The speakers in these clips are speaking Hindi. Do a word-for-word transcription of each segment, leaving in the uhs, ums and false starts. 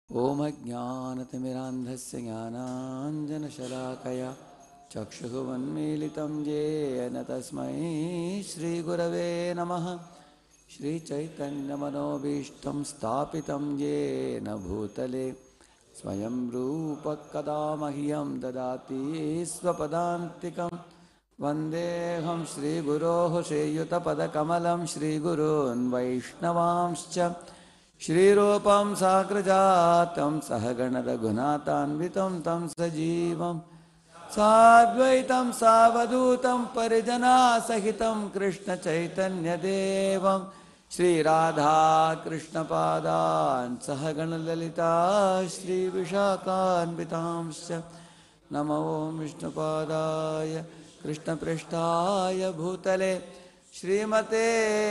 ओम अज्ञानतिमिरान्धस्य ज्ञानाञ्जनशलाकया चक्षुरुन्मीलितं येन तस्मै श्रीगुरवे नमः। श्रीचैतन्यमनोभीष्टं स्थापितं येन भूतले स्वयं रूपः कदा मह्यं ददाति स्वपदान्तिकं। वन्देऽहं श्रीगुरोः श्रीयुतपदकमलं श्रीगुरून् वैष्णवांश्च श्रीरूपं साग्रजातं सहगणरघुनाथान्वितं तं सजीवं साद्वैतं सावधूतं परिजनासहितं कृष्णचैतन्यदेवं श्रीराधाकृष्णपादान् सहगणललिता श्रीविशाखान्वितांश्च नमो विष्णुपादाय कृष्णपृष्ठाय भूतले श्रीमते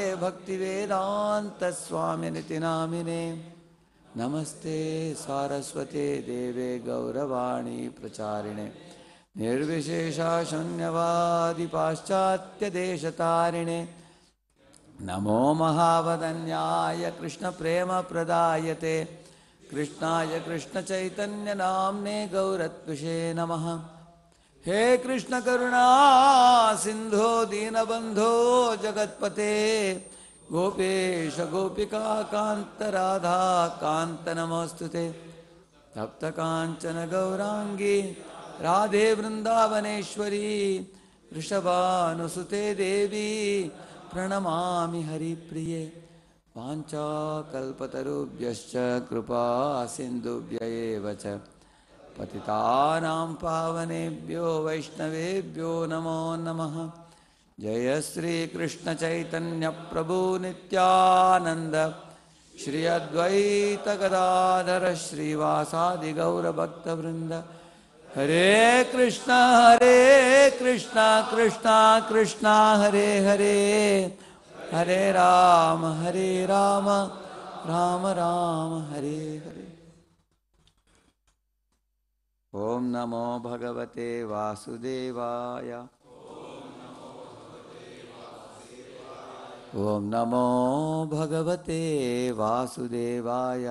भक्तिवेदान्तस्वामिनिति नामिने। नमस्ते सारस्वते देवे गौरवाणी प्रचारिणे निर्विशेषा शून्यवादी पाश्चात्यदेशतारिणे। नमो महावदन्याय कृष्णप्रेमप्रदायते कृष्णाय कृष्णचैतन्यनाम्ने गौरत्विषे नमः। हे कृष्ण करुणा सिंधो दीनबंधो जगत्पते गोपेश गोपिका कांत राधा कांत नमोस्तुते। तप्त कांचन गौरांगी राधे वृंदावनेश्वरी वृषभानुसुते देवी प्रणमामि हरिप्रिये। वाञ्छाकल्पतरुभ्यश्च कृपा सिन्धुभ्य एव च पतितानां पावनेभ्यो वैष्णवेभ्यो नमो नमः। जय श्री कृष्ण चैतन्य प्रभु नित्यानंद श्री अद्वैत गदाधर श्रीवासादि गौर भक्तवृंद। हरे कृष्णा हरे कृष्णा कृष्णा कृष्णा हरे हरे हरे राम हरे राम राम राम हरे हरे। ओम नमो भगवते वासुदेवाय। ओम नमो भगवते वासुदेवाय।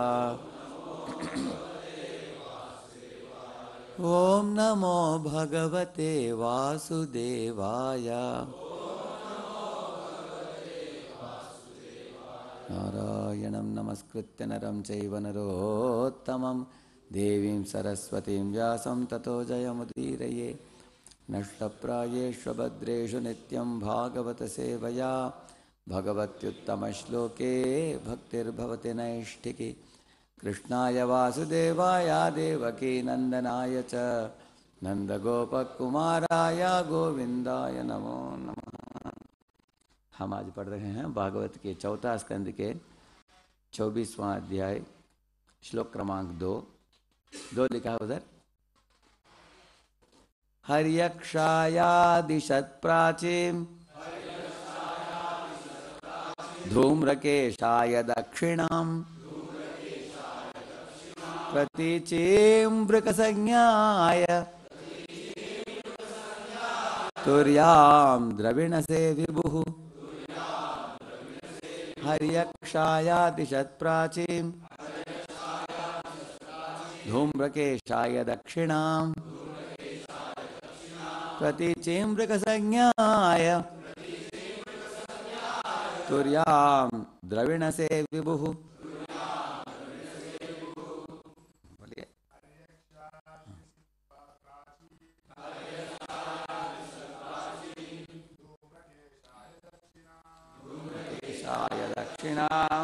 ओम नमो भगवते वासुदेवाय। नारायणं नमस्कृत्य नरं चैव नरोत्तमं देवीं सरस्वतीं व्यासं ततो जयमुदीरये। नष्टप्रायेष्वभद्रेषु नित्यं भागवत सेवया भगवत्युत्तमश्लोके भक्तिर्भवति नैष्ठिकी। कृष्णाय वासुदेवाय देवकी नंदनाय च नंदगोपकुमाराय गोविंदाय नमो नमः। हम आज पढ़ रहे हैं भागवत के चौथा स्कंद के चौबीसवां अध्याय श्लोक क्रमांक दो। दो लिखा है उधर। हर्यक्षायादिशत् प्राचीं धूम्रकेशाय दक्षिणां प्रतीचीं वृकसंज्ञाय तुर्यां द्रविणसे विभुः। हर्यक्षायादिशत् प्राचीं धूम्रकेशाय दक्षिणां प्रतीचीं वृकसंज्ञाय तुर्यां द्रविणसे विभुः। केशाय दक्षिणां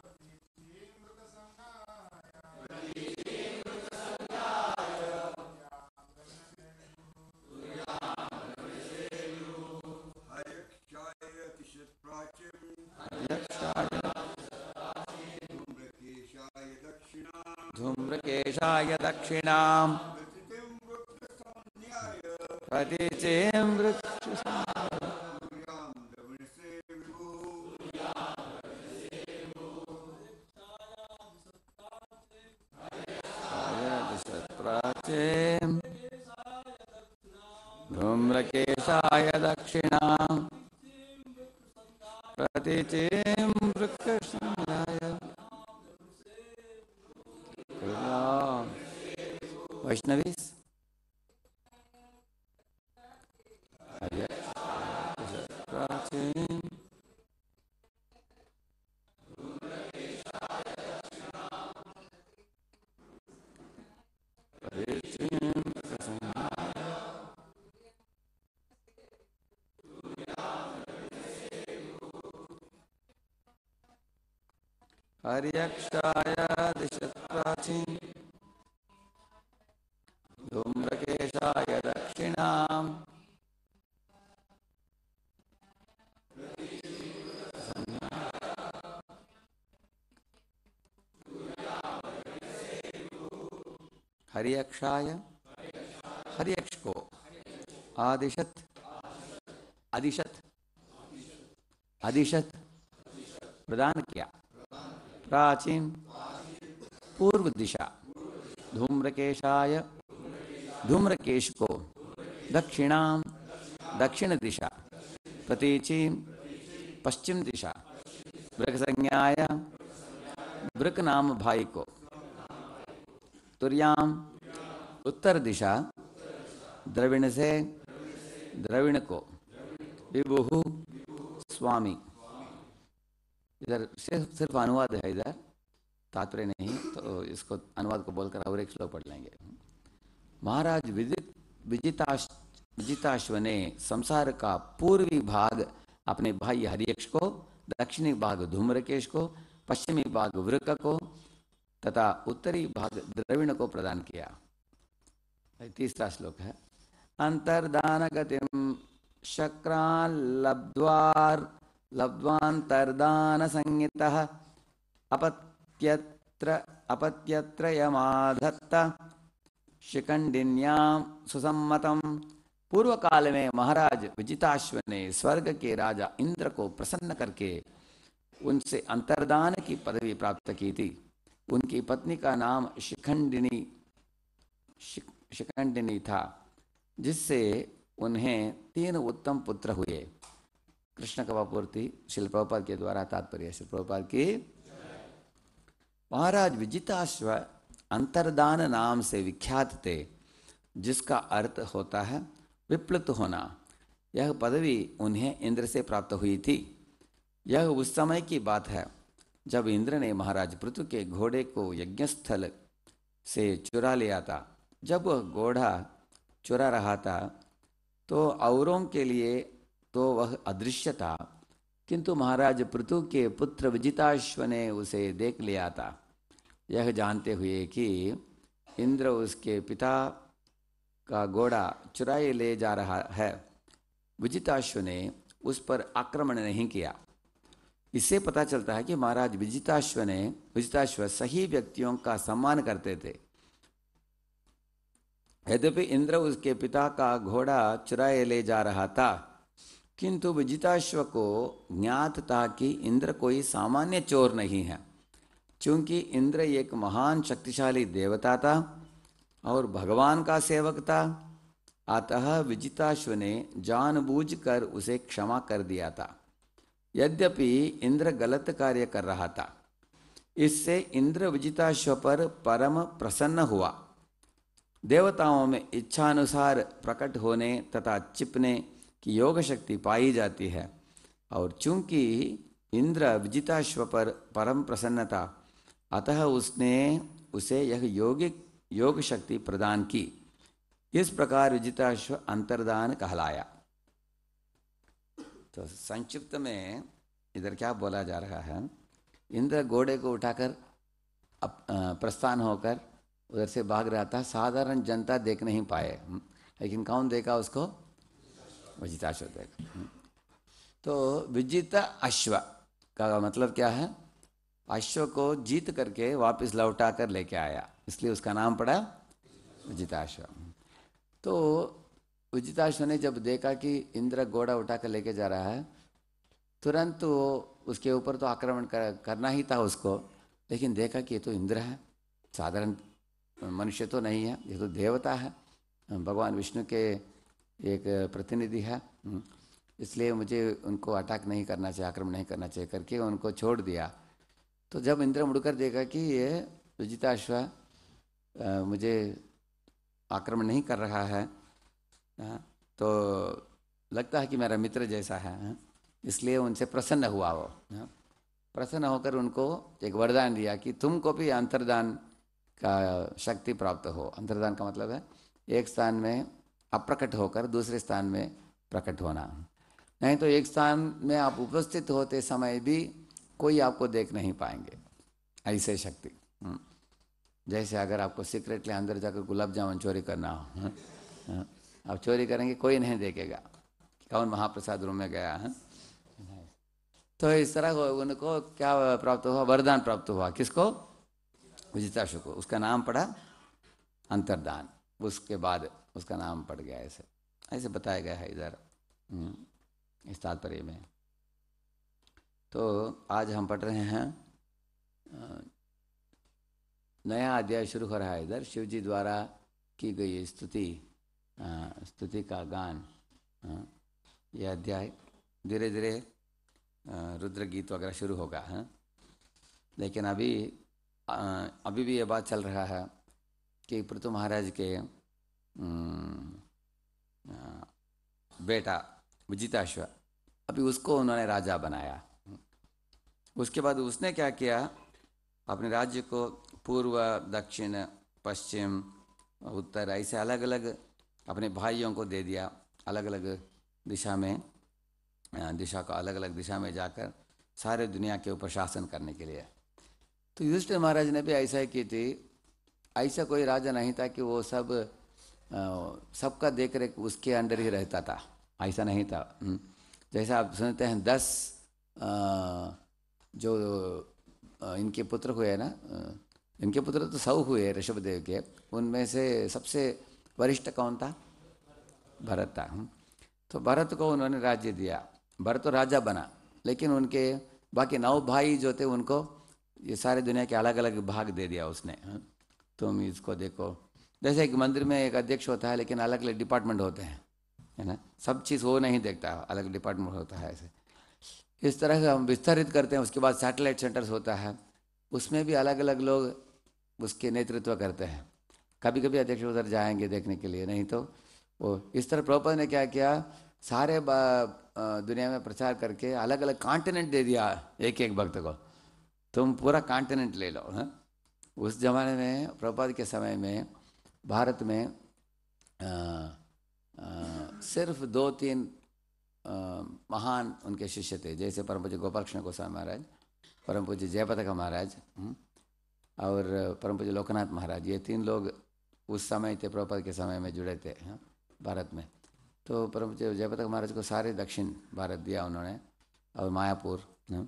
धूम्रकेशाय दक्षिणां प्रतीचीं वृकसंज्ञाय प्राचीं धूम्रकेशाय दक्षिणां प्रतीचीं वृकसंज्ञाय वैष्णवीस प्राचीन हर्यक्षाय दिशत् प्राचीन धूम्रकेशाय दक्षिणाम् हर्यक्षाय हर्यक्ष को आदिशत अधिशत अधिशत प्रदान किया प्राचीन पूर्व दिशा धूम्रकेशाय धूम्रकेश को दक्षिणाम दक्षिण दिशा प्रतीचि पश्चिम दिशा वृक संज्ञाय वृक नाम भाई को तुर्याम उत्तर दिशा द्रविण से द्रविण को विभु स्वामी। इधर सिर्फ सिर्फ अनुवाद है, इधर तात्पर्य नहीं, तो इसको अनुवाद को बोलकर और एक श्लोक पढ़ लेंगे। महाराज विजित विजिताश विजिताश्व ने संसार का पूर्वी भाग अपने भाई हरियक्ष को, दक्षिणी भाग धूम्रकेश को, पश्चिमी भाग वृक को तथा उत्तरी भाग द्रविण को प्रदान किया। तीसरा श्लोक है अंतर्दान गतिम शक्रान लब्ध्वार लब्ध्वांतर्दान संहितः अपत्यत्र अपत्यत्र यमाधत्त शिखंडिन्याम सुसम्मतम। पूर्व काल में महाराज विजिताश्व ने स्वर्ग के राजा इंद्र को प्रसन्न करके उनसे अंतर्दान की पदवी प्राप्त की थी। उनकी पत्नी का नाम शिखंडिनी शिखंडिनी था, जिससे उन्हें तीन उत्तम पुत्र हुए। कृष्ण कवापूर्ति श्रील प्रभुपाद के द्वारा तात्पर्य श्रील प्रभुपाद की। महाराज विजिताश्व अंतर्दान नाम से विख्यात थे, जिसका अर्थ होता है विप्लुत होना। यह पदवी उन्हें इंद्र से प्राप्त हुई थी। यह उस समय की बात है जब इंद्र ने महाराज पृथु के घोड़े को यज्ञस्थल से चुरा लिया था। जब वह घोड़ा चुरा रहा था तो औरों के लिए तो वह अदृश्य था, किंतु महाराज पृथु के पुत्र विजिताश्व ने उसे देख लिया था। यह जानते हुए कि इंद्र उसके पिता का घोड़ा चुराए ले जा रहा है, विजिताश्व ने उस पर आक्रमण नहीं किया। इससे पता चलता है कि महाराज विजिताश्व ने विजिताश्व सही व्यक्तियों का सम्मान करते थे। यद्यपि इंद्र उसके पिता का घोड़ा चुराए ले जा रहा था, किंतु विजिताश्व को ज्ञात था कि इंद्र कोई सामान्य चोर नहीं है। चूंकि इंद्र एक महान शक्तिशाली देवता था और भगवान का सेवक था, अतः विजिताश्व ने जानबूझकर उसे क्षमा कर दिया था। यद्यपि इंद्र गलत कार्य कर रहा था, इससे इंद्र विजिताश्व पर परम प्रसन्न हुआ। देवताओं में इच्छानुसार प्रकट होने तथा छिपने की योग शक्ति पाई जाती है, और चूंकि इंद्र विजिताश्व पर परम प्रसन्न था, अतः उसने उसे यह योगिक योग शक्ति प्रदान की। इस प्रकार विजिताश्व अंतर्दान कहलाया। तो संक्षिप्त में इधर क्या बोला जा रहा है, इंद्र घोड़े को उठाकर प्रस्थान होकर उधर से भाग रहा था। साधारण जनता देख नहीं पाए, लेकिन कौन देखा उसको? विजिताश्व देखा। तो विजित अश्व का मतलब क्या है? अश्व को जीत करके वापस लौटा कर लेके आया, इसलिए उसका नाम पड़ा विजिताश्व। तो विजिताश्व ने जब देखा कि इंद्र घोड़ा उठा कर लेके जा रहा है, तुरंत वो उसके ऊपर तो आक्रमण कर, करना ही था उसको, लेकिन देखा कि ये तो इंद्र है, साधारण मनुष्य तो नहीं है, ये तो देवता है, भगवान विष्णु के एक प्रतिनिधि है, इसलिए मुझे उनको अटैक नहीं करना चाहिए, आक्रमण नहीं करना चाहिए करके उनको छोड़ दिया। तो जब इंद्र मुड़कर देखा कि ये विजिताश्व मुझे आक्रमण नहीं कर रहा है, तो लगता है कि मेरा मित्र जैसा है, इसलिए उनसे प्रसन्न हुआ वो। प्रसन्न होकर उनको एक वरदान दिया कि तुमको भी अंतर्दान का शक्ति प्राप्त हो। अंतर्दान का मतलब है एक स्थान में अप्रकट होकर दूसरे स्थान में प्रकट होना। नहीं तो एक स्थान में आप उपस्थित होते समय भी कोई आपको देख नहीं पाएंगे, ऐसे शक्ति। जैसे अगर आपको सीक्रेटली अंदर जाकर गुलाब जामुन चोरी करना हो, आप चोरी करेंगे, कोई नहीं देखेगा कौन महाप्रसाद रूम में गया है। तो इस तरह उनको क्या प्राप्त हुआ? वरदान प्राप्त हुआ। किसको? विजिताशु को। उसका नाम पड़ा अंतर्दान। उसके बाद उसका नाम पड़ गया। ऐसे ऐसे बताया गया है इधर इस तात्पर्य में। तो आज हम पढ़ रहे हैं, नया अध्याय शुरू हो रहा है इधर। शिव जी द्वारा की गई स्तुति, स्तुति का गान, यह अध्याय धीरे धीरे रुद्र गीत वगैरह शुरू होगा है। लेकिन अभी अभी भी ये बात चल रहा है कि पृथु महाराज के बेटा विजिताश्व, अभी उसको उन्होंने राजा बनाया। उसके बाद उसने क्या किया? अपने राज्य को पूर्व, दक्षिण, पश्चिम, उत्तर ऐसे अलग अलग अपने भाइयों को दे दिया। अलग अलग दिशा में, दिशा को अलग अलग दिशा में जाकर सारे दुनिया के ऊपर शासन करने के लिए। तो युधिष्ठिर महाराज ने भी ऐसा ही की थी। ऐसा कोई राजा नहीं था कि वो सब सबका देख रेख उसके अंडर ही रहता था, ऐसा नहीं था। जैसा आप सुनते हैं दस जो इनके पुत्र हुए ना, इनके पुत्र तो सौ हुए ऋषभदेव के, उनमें से सबसे वरिष्ठ कौन था? भरत था। तो भरत को उन्होंने राज्य दिया। भरत तो राजा बना, लेकिन उनके बाकी नौ भाई जो थे उनको ये सारे दुनिया के अलग अलग भाग दे दिया उसने। तुम इसको देखो, जैसे एक मंदिर में एक अध्यक्ष होता है, लेकिन अलग अलग डिपार्टमेंट होते हैं, है ना। सब चीज़ वो नहीं देखता, अलग डिपार्टमेंट होता है। ऐसे इस तरह से हम विस्तारित करते हैं। उसके बाद सैटेलाइट सेंटर्स होता है, उसमें भी अलग अलग लोग उसके नेतृत्व करते हैं। कभी कभी अध्यक्ष उधर जाएंगे देखने के लिए, नहीं तो वो इस तरह प्रभुपाद ने क्या किया, सारे दुनिया में प्रचार करके अलग अलग कॉन्टिनेंट दे दिया एक एक भक्त को। तुम पूरा कॉन्टिनेंट ले लो। है उस जमाने में प्रभुपाद के समय में भारत में आ, आ, सिर्फ दो तीन आ, महान उनके शिष्य थे, जैसे परम पूज्य गोपाल कृष्ण गोस्वामी महाराज, परम पूज्य जयपताका महाराज और परम पूज्य लोकनाथ महाराज। ये तीन लोग उस समय थे, प्रभुपाद के समय में जुड़े थे भारत में। तो परम पूज्य जयपताका महाराज को सारे दक्षिण भारत दिया उन्होंने, और मायापुर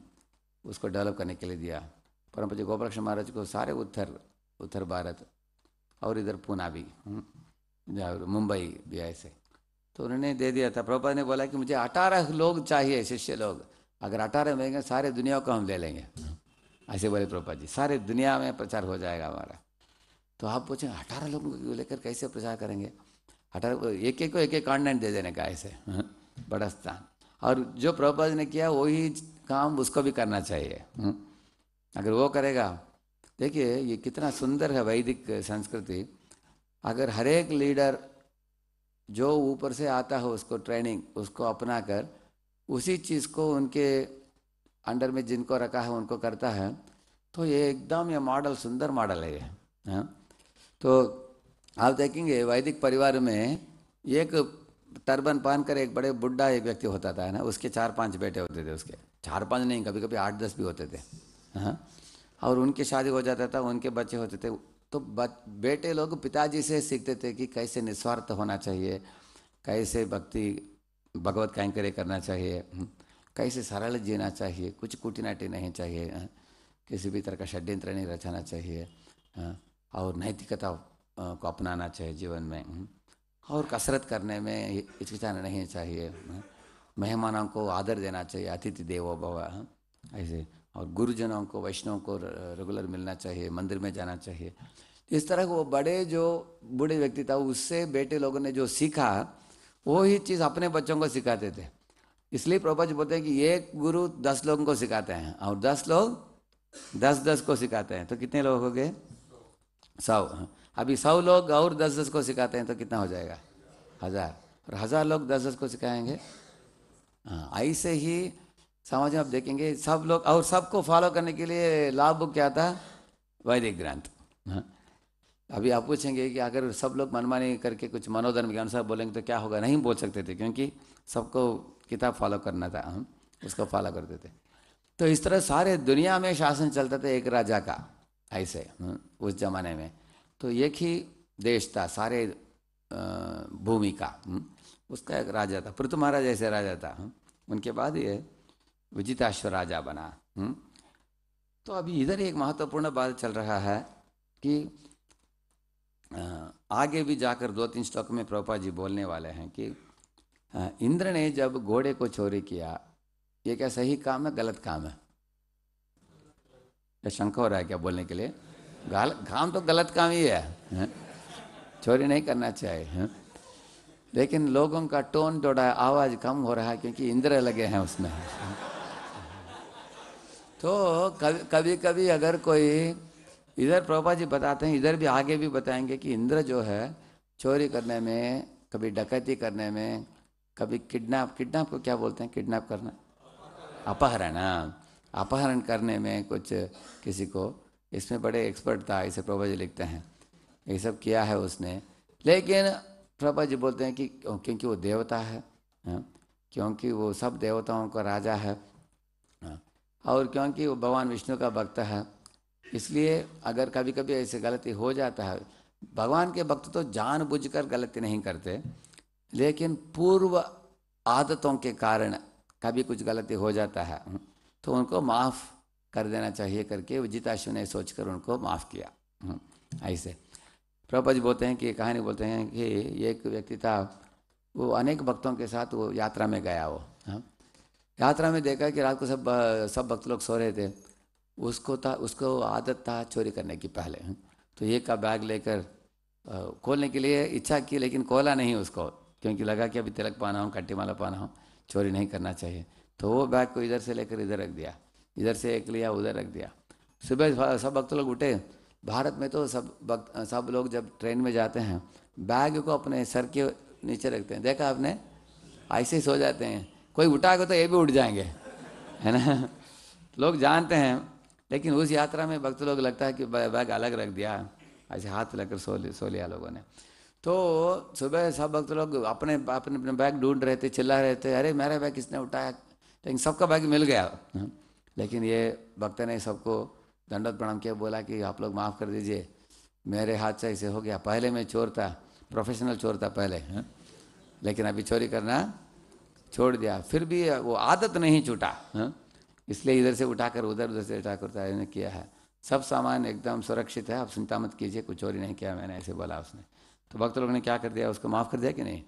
उसको डेवलप करने के लिए दिया। परम पूज्य गोपाल कृष्ण महाराज को सारे उत्तर उत्तर भारत और इधर पूना भी, मुंबई भी ऐसे तो उन्होंने दे दिया था। प्रभुपाद ने बोला कि मुझे अठारह लोग चाहिए, शिष्य लोग। अगर अठारह मिलेंगे सारे दुनिया को हम ले लेंगे, ऐसे बोले प्रभुपाद जी। सारे दुनिया में प्रचार हो जाएगा हमारा। तो आप पूछें अठारह लोगों को लेकर कैसे प्रचार करेंगे? अठारह एक एक को एक एक कॉन्टिनेंट दे देने का, ऐसे बड़ा स्थान। और जो प्रभुपाद ने किया वही काम उसको भी करना चाहिए। अगर वो करेगा, देखिए ये कितना सुंदर है वैदिक संस्कृति। अगर हर एक लीडर जो ऊपर से आता है उसको ट्रेनिंग, उसको अपना कर उसी चीज़ को उनके अंडर में जिनको रखा है उनको करता है, तो ये एकदम ये मॉडल सुंदर मॉडल है ये। हाँ तो आप देखेंगे वैदिक परिवार में एक टर्बन पहन कर एक बड़े बुढ़ा एक व्यक्ति होता था, है ना। उसके चार पांच बेटे होते थे, उसके चार पांच नहीं, कभी कभी आठ दस भी होते थे। हाँ और उनकी शादी हो जाता था, उनके बच्चे होते थे। तो बेटे लोग पिताजी से सीखते थे कि कैसे निस्वार्थ होना चाहिए, कैसे भक्ति भगवत कैंकर्य करना चाहिए, कैसे सरल जीना चाहिए, कुछ कुटिनाटी नहीं चाहिए, किसी भी तरह का षड्यंत्र नहीं रचाना चाहिए, और नैतिकता को अपनाना चाहिए जीवन में, और कसरत करने में हिचकिचाना नहीं चाहिए, मेहमानों को आदर देना चाहिए, अतिथि देवो भव, ऐसे। और गुरुजनों को, वैष्णव को रेगुलर मिलना चाहिए, मंदिर में जाना चाहिए। इस तरह वो बड़े जो बूढ़े व्यक्ति था, उससे बेटे लोगों ने जो सीखा वो ही चीज़ अपने बच्चों को सिखाते थे। इसलिए प्रभुपाद जी बोलते हैं कि एक गुरु दस लोगों को सिखाते हैं, और दस लोग दस दस को सिखाते हैं, तो कितने लोग हो गए? सौ। अभी सौ लोग और दस दस को सिखाते हैं तो कितना हो जाएगा? हजार। और हजार लोग दस दस को सिखाएंगे। हाँ, ऐसे ही समाज में आप देखेंगे सब लोग, और सबको फॉलो करने के लिए लाभ क्या था? वैदिक ग्रंथ। हाँ, अभी आप पूछेंगे कि अगर सब लोग मनमानी करके कुछ मनोधर्म के अनुसार बोलेंगे तो क्या होगा? नहीं बोल सकते थे, क्योंकि सबको किताब फॉलो करना था, हम उसको फॉलो करते थे। तो इस तरह सारे दुनिया में शासन चलता था एक राजा का, ऐसे उस जमाने में। तो एक ही देश था सारे भूमि का, उसका एक राजा था। पृथु महाराज ऐसे राजा था, उनके बाद ये विजिताश्व राजा बना। तो अभी इधर एक महत्वपूर्ण बात चल रहा है कि आगे भी जाकर दो तीन श्लोक में प्रभुपाद जी बोलने वाले हैं कि इंद्र ने जब घोड़े को चोरी किया, ये क्या सही काम है गलत काम है? या शंका हो रहा है क्या बोलने के लिए? गाल काम तो गलत काम ही है, है? चोरी नहीं करना चाहिए, है? लेकिन लोगों का टोन थोड़ा आवाज़ कम हो रहा है क्योंकि इंद्र लगे हैं उसमें। तो कभी कभी कभी अगर कोई इधर प्रभुपाद जी बताते हैं, इधर भी आगे भी बताएंगे कि इंद्र जो है चोरी करने में, कभी डकैती करने में, कभी किडनैप, किडनैप को क्या बोलते हैं? किडनैप करना, अपहरण, अपहरण करने में कुछ किसी को, इसमें बड़े एक्सपर्ट था, इसे प्रभुपाद जी लिखते हैं, ये सब किया है उसने। लेकिन प्रभुपाद जी बोलते हैं कि क्योंकि वो देवता है, क्योंकि वो सब देवताओं का राजा है, और क्योंकि वो भगवान विष्णु का भक्त है, इसलिए अगर कभी कभी ऐसे गलती हो जाता है, भगवान के भक्त तो जानबूझकर गलती नहीं करते, लेकिन पूर्व आदतों के कारण कभी कुछ गलती हो जाता है तो उनको माफ़ कर देना चाहिए करके विजिताश्व ने सोचकर उनको माफ़ किया। ऐसे प्रभुपाद जी बोलते हैं कि कहानी बोलते हैं कि एक व्यक्ति था, वो अनेक भक्तों के साथ वो यात्रा में गया। वो यात्रा में देखा कि रात को सब सब भक्त लोग सो रहे थे। उसको था उसको आदत था चोरी करने की पहले। तो एक का बैग लेकर खोलने के लिए इच्छा की, लेकिन खोला नहीं उसको, क्योंकि लगा कि अभी तिलक पाना हो, कट्टी माला पाना हो, चोरी नहीं करना चाहिए। तो वो बैग को इधर से लेकर इधर रख दिया, इधर से एक लिया उधर रख दिया। सुबह सब भक्त लोग उठे। भारत में तो सब भक्त सब लोग जब ट्रेन में जाते हैं बैग को अपने सर के नीचे रखते हैं, देखा आपने? ऐसे ही सो जाते हैं, कोई उठाएगा तो ये भी उठ जाएंगे, है ना? लोग जानते हैं, लेकिन उस यात्रा में भक्त लोग लगता है कि बैग अलग रख दिया, ऐसे हाथ लेकर सो सो लिया लोगों ने। तो सुबह सब भक्त लोग अपने अपने अपने बैग ढूंढ रहे थे, चिल्ला रहे थे, अरे मेरा बैग किसने उठाया? लेकिन सबका बैग मिल गया। लेकिन ये भक्त ने सबको दंडवत प्रणाम किया, बोला कि आप लोग माफ़ कर दीजिए, मेरे हाथ से ऐसे हो गया, पहले मैं चोर था, प्रोफेशनल चोर था पहले, है? लेकिन अभी चोरी करना छोड़ दिया, फिर भी वो आदत नहीं छूटा, इसलिए इधर से उठाकर उधर, उधर से उठाकर किया है। सब सामान एकदम सुरक्षित है, आप चिंता मत कीजिए, कुछ चोरी नहीं किया मैंने, ऐसे बोला उसने। तो भक्त लोग ने क्या कर दिया, उसको माफ़ कर दिया कि नहीं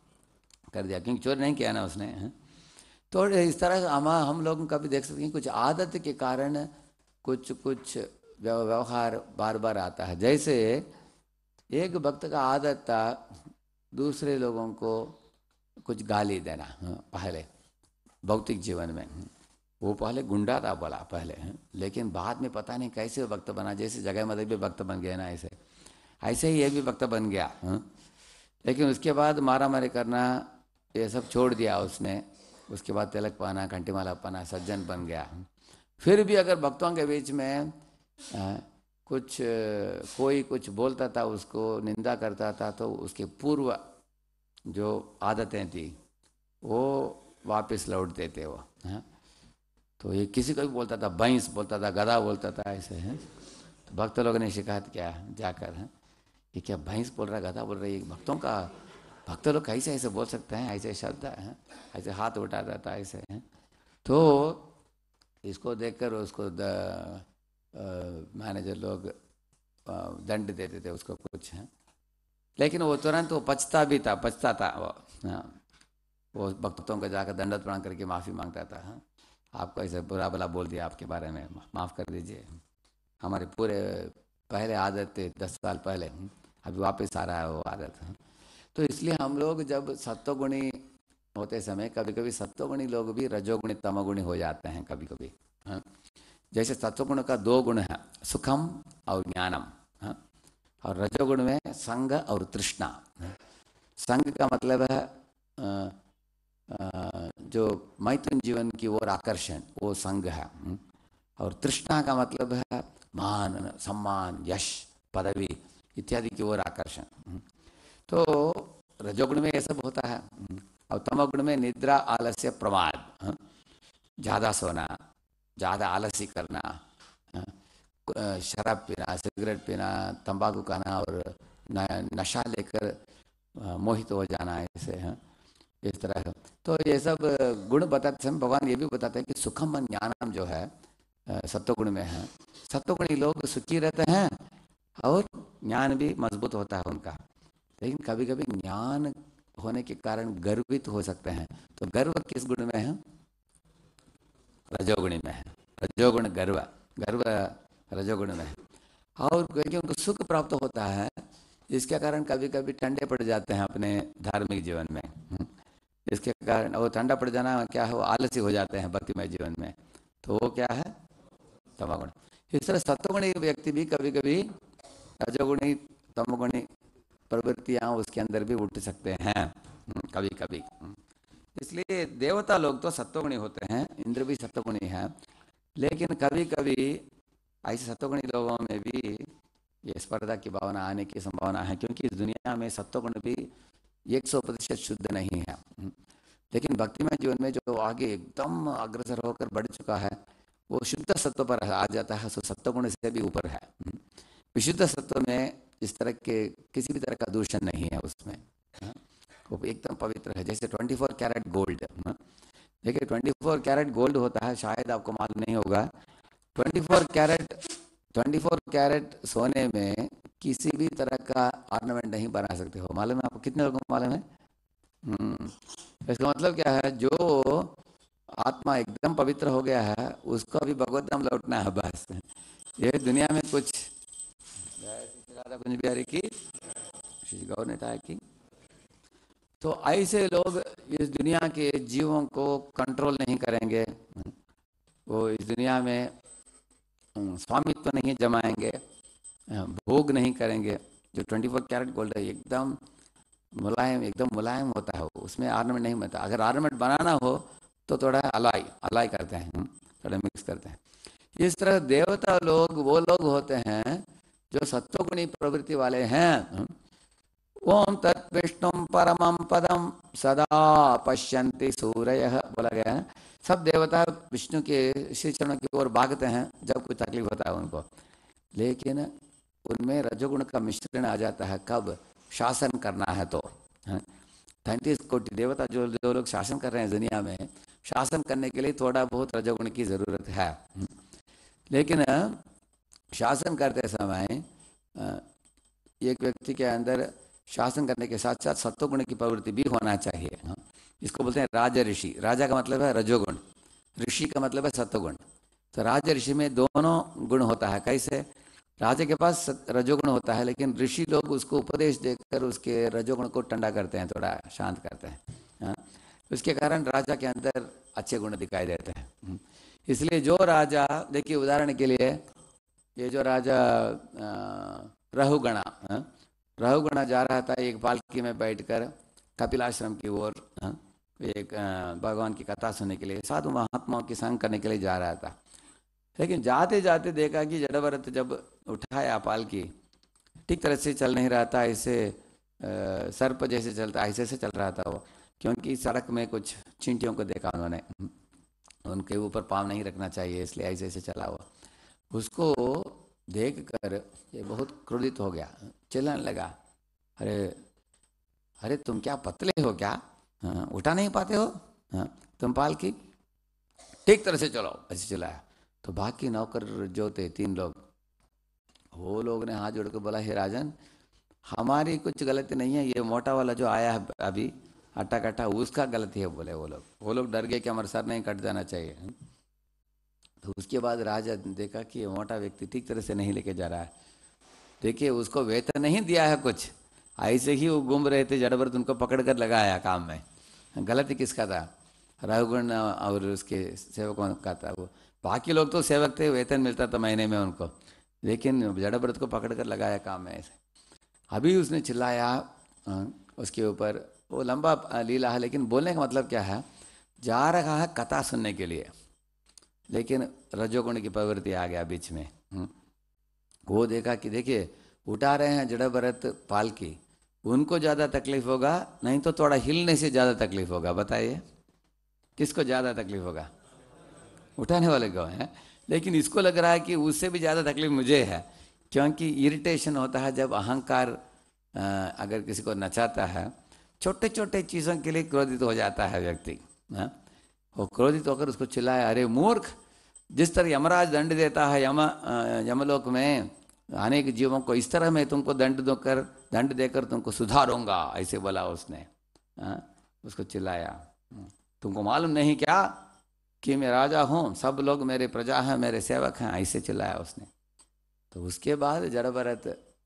कर दिया, क्योंकि चोरी नहीं किया ना उसने, है? तो इस तरह हम हम लोगों का भी देख सकते हैं, कुछ आदत के कारण कुछ कुछ व्यवहार बार बार आता है। जैसे एक भक्त का आदत था दूसरे लोगों को कुछ गाली देना, पहले भौतिक जीवन में वो पहले गुंडा था बोला पहले, लेकिन बाद में पता नहीं कैसे वो भक्त बना, जैसे जगह मदद भी भक्त बन गया ना, ऐसे ऐसे ही ये भी भक्त बन गया। लेकिन उसके बाद मारा मारी करना ये सब छोड़ दिया उसने। उसके बाद तिलक पाना, घंटी माला पाना, सज्जन बन गया। फिर भी अगर भक्तों के बीच में आ, कुछ कोई कुछ बोलता था, उसको निंदा करता था, तो उसके पूर्व जो आदतें थी वो वापस लौट देते वो, है? तो ये किसी को भी बोलता था, भैंस बोलता था, गधा बोलता था, ऐसे हैं। तो भक्त लोगों ने शिकायत किया जाकर, है कि क्या भैंस बोल रहा, गधा बोल रहा है, भक्तों का, भक्त लोग कैसे ऐसे बोल सकते हैं, ऐसे शब्द हैं, ऐसे हाथ उठा देता है, ऐसे हैं। तो इसको देखकर उसको मैनेजर लोग दंड देते थे उसको कुछ, है? लेकिन वो तुरंत वो पछता भी था, पछता था वो, हाँ, वो भक्तों को जाकर दंडवत प्रणाम करके माफ़ी मांगता था, हाँ, आपको ऐसे बुरा भला बोल दिया आपके बारे में, माफ़ कर दीजिए, हमारे पूरे पहले आदत थे दस साल पहले, अभी वापस आ रहा है वो आदत। तो इसलिए हम लोग जब सत्वगुणी होते समय कभी कभी सत्वगुणी लोग भी रजोगुणी तमोगुणी हो जाते हैं कभी कभी, हाँ? जैसे सत्वगुण का दो गुण है, सुखम और ज्ञानम, हाँ? और रजोगुण में संग और तृष्णा। संग का मतलब है अ, अ, जो मैथुन जीवन की ओर आकर्षण, वो संग है। हम्म। और तृष्णा का मतलब है मान सम्मान यश पदवी इत्यादि की ओर आकर्षण। हम्म। तो रजोगुण में ये सब होता है। हम्म। और तमोगुण में निद्रा आलस्य प्रमाद, हाँ, ज़्यादा सोना, ज़्यादा आलसी करना, हाँ, अ, शराब पीना, सिगरेट पीना, तंबाकू खाना और न- नशा लेकर अ, मोहित हो जाना, ऐसे हैं इस तरह है। तो ये सब अ, गुण बताते समय भगवान ये भी बताते हैं कि सुखम ज्ञानम जो है अ, सत्वगुण में है। सत्वगुणी लोग सुखी रहते हैं और ज्ञान भी मजबूत होता है उनका। लेकिन कभी कभी ज्ञान होने के कारण गर्वित हो सकते हैं। तो गर्व किस गुण में है? रजोगुणी में है। रजोगुण गर्व, गर्व रजोगुण में है। और क्योंकि उनको सुख प्राप्त होता है, इसके कारण कभी कभी ठंडे पड़ जाते हैं अपने धार्मिक जीवन में। हम्म। इसके कारण वो ठंडा पड़ जाना क्या है, वो आलसी हो जाते हैं भक्तिमय जीवन में। तो वो क्या है? तमोगुण। इस तरह सत्वगुणी व्यक्ति भी कभी कभी रजोगुणी तमोगुणी प्रवृत्तियाँ उसके अंदर भी उठ सकते हैं, हम्म, कभी कभी। हम्म। इसलिए देवता लोग तो सत्वगुणी होते हैं, इंद्र भी सत्वगुणी है। लेकिन कभी कभी ऐसे सत्वगुणी लोगों में भी ये स्पर्धा की भावना आने की संभावना है, क्योंकि इस दुनिया में सत्वगुण भी एक सौ प्रतिशत शुद्ध नहीं है। हम्म। लेकिन भक्तिमय जीवन में जो आगे एकदम अग्रसर होकर बढ़ चुका है, वो शुद्ध सत्व पर आ जाता है, सो सत्वगुण से भी ऊपर है। हम्म। विशुद्ध सत्व में इस तरह के किसी भी तरह का दूषण नहीं है उसमें। हाँ, वो एकदम पवित्र है, जैसे ट्वेंटी फोर कैरेट गोल्ड। देखिए ट्वेंटी फोर कैरेट गोल्ड होता है, शायद आपको मालूम नहीं होगा। Twenty four carat twenty four carat सोने में किसी भी तरह का ऑर्नामेंट नहीं बना सकते हो। मालूम है आपको? कितने लोगों को मालूम है? हम्म। इसका मतलब क्या है? जो आत्मा एकदम पवित्र हो गया है, उसको अभी भगवत धाम लौटना है बस। ये दुनिया में कुछ राधा कुंज बिहारी की, श्री गौर नेता की। तो ऐसे लोग इस दुनिया के जीवों को कंट्रोल नहीं करेंगे, वो इस दुनिया में अम, स्वामित्व तो नहीं जमाएंगे, अ, भोग नहीं करेंगे। जो ट्वेंटी फोर कैरेट गोल्ड है एकदम मुलायम, एकदम मुलायम होता है, वो उसमें ऑर्नामेंट नहीं बनता। अगर ऑर्नामेंट बनाना हो तो थोड़ा अलाई अलाई करते हैं हम, थोड़ा मिक्स करते हैं। इस तरह देवता लोग वो लोग होते हैं जो सत्वगुणी प्रवृत्ति वाले हैं। ओम तत्विष्णु परमं पदम सदा पश्यन्ति सूरयः बोला गया है। सब देवता विष्णु के श्री चरणों की ओर भागते हैं जब कोई तकलीफ होता है उनको। लेकिन उनमें रजोगुण का मिश्रण आ जाता है कब? शासन करना है तो। तैंतीस कोटि देवता जो जो लोग शासन कर रहे हैं दुनिया में, शासन करने के लिए थोड़ा बहुत रजोगुण की ज़रूरत है। लेकिन शासन करते समय एक व्यक्ति के अंदर शासन करने के साथ साथ सत्वगुण की प्रवृत्ति भी होना चाहिए। हाँ, इसको बोलते हैं राज ऋषि। राजा का मतलब है रजोगुण, ऋषि का मतलब है सत्वगुण। तो राज ऋषि में दोनों गुण होता है। कैसे? राजा के पास रजोगुण होता है, लेकिन ऋषि लोग उसको उपदेश देकर उसके रजोगुण को ठंडा करते हैं, थोड़ा शांत करते हैं। हाँ, उसके कारण राजा के अंदर अच्छे गुण दिखाई देते हैं। इसलिए जो राजा, देखिए उदाहरण के लिए, ये जो राजा रहुगणा, रहुगणा जा रहा था एक पालकी में बैठकर कपिलाश्रम की ओर, एक भगवान की कथा सुनने के लिए, साधु महात्माओं की संग करने के लिए जा रहा था। लेकिन जाते जाते देखा कि जड़भरत जब उठाया पालकी, ठीक तरह से चल नहीं रहा था, ऐसे सर्प जैसे चलता ऐसे से चल रहा था वो। क्योंकि सड़क में कुछ चींटियों को देखा उन्होंने, उनके ऊपर पाँव नहीं रखना चाहिए, इसलिए ऐसे ऐसे चला हुआ। उसको देख कर ये बहुत क्रोधित हो गया, चिल्लाने लगा, अरे अरे तुम क्या पतले हो क्या? हाँ, उठा नहीं पाते हो? हाँ, तुम पालकी ठीक तरह से चलाओ, ऐसे चलाया। तो बाकी नौकर जो थे तीन लोग, वो लोग ने हाथ जोड़ कर बोला, हे राजन, हमारी कुछ गलती नहीं है, ये मोटा वाला जो आया है अभी अट्टा कट्टा, उसका गलती है। बोले वो लोग वो लोग डर गए कि हमारा सर नहीं कट जाना चाहिए। तो उसके बाद राजा देखा कि ये मोटा व्यक्ति ठीक तरह से नहीं लेके जा रहा है। देखिए उसको वेतन नहीं दिया है कुछ, ऐसे ही वो घूम रहे थे, जड़भरत उनको पकड़ कर लगाया काम में। गलती किसका था? रघुगण और उसके सेवकों का था। वो बाकी लोग तो सेवक थे, वेतन मिलता था महीने में उनको, लेकिन जड़भरत को पकड़ कर लगाया काम में ऐसे। अभी उसने चिल्लाया अ, उसके ऊपर। वो लंबा अ, लीला है, लेकिन बोलने का मतलब क्या है, जा रहा है कथा सुनने के लिए, लेकिन रजोगुण की प्रवृत्ति आ गया बीच में। हम्म। वो देखा कि देखिए उठा रहे हैं जड़ भरत पालकी, उनको ज़्यादा तकलीफ होगा, नहीं तो थोड़ा हिलने से ज़्यादा तकलीफ होगा। बताइए किसको ज़्यादा तकलीफ होगा? उठाने वाले को है। लेकिन इसको लग रहा है कि उससे भी ज़्यादा तकलीफ मुझे है, क्योंकि इरिटेशन होता है जब अहंकार अ, अगर किसी को नचाता है, छोटे छोटे चीज़ों के लिए क्रोधित हो जाता है व्यक्ति। हाँ? वो क्रोधित होकर उसको चिल्लाया, अरे मूर्ख, जिस तरह यमराज दंड देता है यम अ, यमलोक में अनेक जीवों को, इस तरह मैं तुमको दंड दोकर दंड देकर तुमको सुधारूंगा, ऐसे बोला उसने। हाँ? उसको चिल्लाया, तुमको मालूम नहीं क्या कि मैं राजा हूँ, सब लोग मेरे प्रजा हैं, मेरे सेवक हैं, ऐसे चिल्लाया उसने। तो उसके बाद जड़ भरत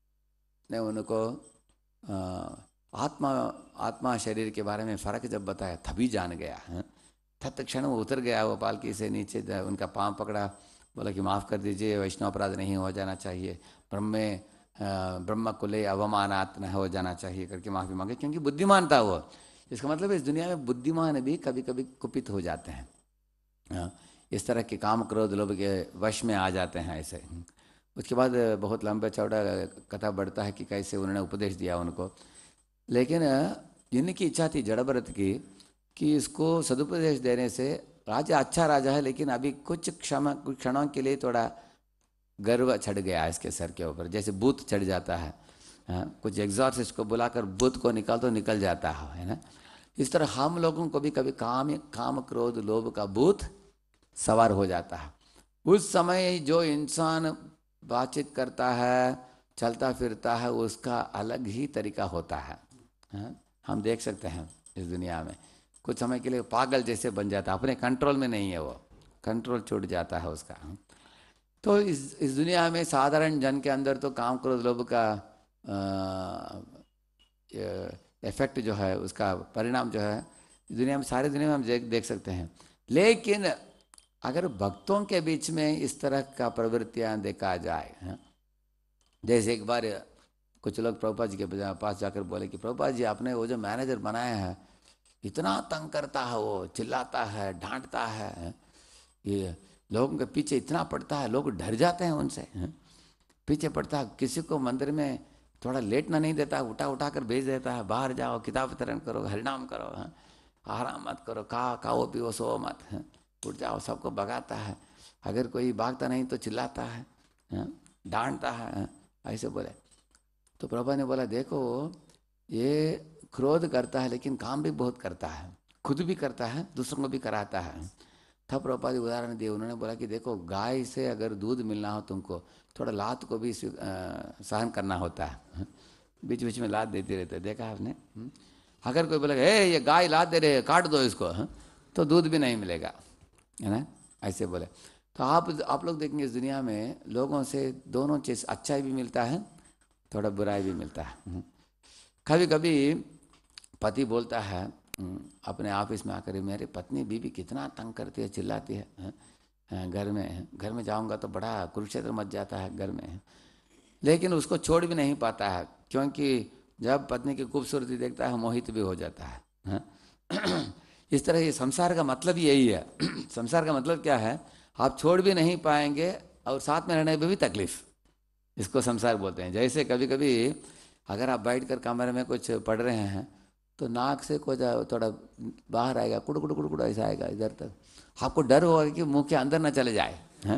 ने उनको अ, आत्मा आत्मा शरीर के बारे में फ़र्क जब बताया तभी जान गया है। तत्क्षण वो उतर गया, वो पालकी से नीचे उनका पांव पकड़ा, बोला कि माफ़ कर दीजिए, वैष्णव अपराध नहीं हो जाना चाहिए, ब्रह्म ब्रह्म कुले अवमानात न हो जाना चाहिए करके माफ़ी मांगे, क्योंकि बुद्धिमान था वो। इसका मतलब इस दुनिया में बुद्धिमान भी कभी कभी कुपित हो जाते हैं। हाँ, इस तरह के काम क्रोध लोभ के वश में आ जाते हैं ऐसे। उसके बाद बहुत लंबा चौड़ा कथा बढ़ता है कि कैसे उन्होंने उपदेश दिया उनको। लेकिन जिनकी इच्छा थी जड़ भरत की कि इसको सदुपदेश देने से, राजा अच्छा राजा है, लेकिन अभी कुछ क्षण कुछ क्षणों के लिए थोड़ा गर्व चढ़ गया इसके सर के ऊपर, जैसे भूत चढ़ जाता है। हाँ, कुछ एग्जॉर्सिस्ट को बुलाकर भूत को निकाल तो निकल जाता है है ना। इस तरह हम लोगों को भी कभी काम काम क्रोध लोभ का भूत सवार हो जाता है। उस समय जो इंसान बातचीत करता है, चलता फिरता है, उसका अलग ही तरीका होता है। हाँ? हम देख सकते हैं इस दुनिया में कुछ समय के लिए पागल जैसे बन जाता है, अपने कंट्रोल में नहीं है, वो कंट्रोल छूट जाता है उसका। तो इस इस दुनिया में साधारण जन के अंदर तो काम क्रोध लोभ का इफेक्ट जो है, उसका परिणाम जो है, इस दुनिया में सारी दुनिया में हम देख देख सकते हैं। लेकिन अगर भक्तों के बीच में इस तरह का प्रवृत्तियां देखा जाए, हाँ? जैसे एक बार कुछ लोग प्रभुपाद जी के पास जाकर बोले कि प्रभुपाद जी आपने वो जो मैनेजर बनाया है, इतना तंग करता है, वो चिल्लाता है, डांटता है, ये लोगों के पीछे इतना पड़ता है, लोग डर जाते हैं उनसे। हाँ? पीछे पड़ता है, किसी को मंदिर में थोड़ा लेटना नहीं देता, उठा उठा कर भेज देता है, बाहर जाओ किताब वितरण करो, हरिनाम करो, हाँ? आराम मत करो, खा खाओ पियो सो मत, हाँ? उठ जाओ, सबको भगाता है, अगर कोई भागता नहीं तो चिल्लाता है, हाँ? डांटता है, हाँ? ऐसे बोले। तो प्रभा ने बोला देखो ये क्रोध करता है लेकिन काम भी बहुत करता है, खुद भी करता है, दूसरों को भी कराता है। तब प्रभुपाद जी उदाहरण दिए, उन्होंने बोला कि देखो गाय से अगर दूध मिलना हो तुमको, थोड़ा लात को भी सहन करना होता है, बीच बीच में लात देते रहते, देखा आपने? अगर कोई बोलेगा ए ये गाय लात दे रहे है काट दो इसको, तो दूध भी नहीं मिलेगा, है ना, ऐसे बोले। तो आप आप लोग देखेंगे इस दुनिया में लोगों से दोनों चीज़, अच्छा भी मिलता है, थोड़ा बुराई भी मिलता है। कभी कभी पति बोलता है अपने ऑफिस में आकर, मेरी पत्नी बीवी कितना तंग करती है, चिल्लाती है, है? घर में घर में जाऊंगा तो बड़ा कुरुक्षेत्र मच जाता है घर में, लेकिन उसको छोड़ भी नहीं पाता है, क्योंकि जब पत्नी की खूबसूरती देखता है मोहित भी हो जाता है, है? इस तरह ये संसार का मतलब यही है। संसार का मतलब क्या है, आप छोड़ भी नहीं पाएंगे और साथ में रहने में भी तकलीफ, इसको संसार बोलते हैं। जैसे कभी कभी अगर आप बैठ कर कमरे में कुछ पढ़ रहे हैं तो नाक से कुछ थोड़ा बाहर आएगा, कुड़ कुड़ कुड़ कुड़ ऐसा आएगा इधर तक, आपको डर होगा कि मुंह के अंदर ना चले जाए, हैं?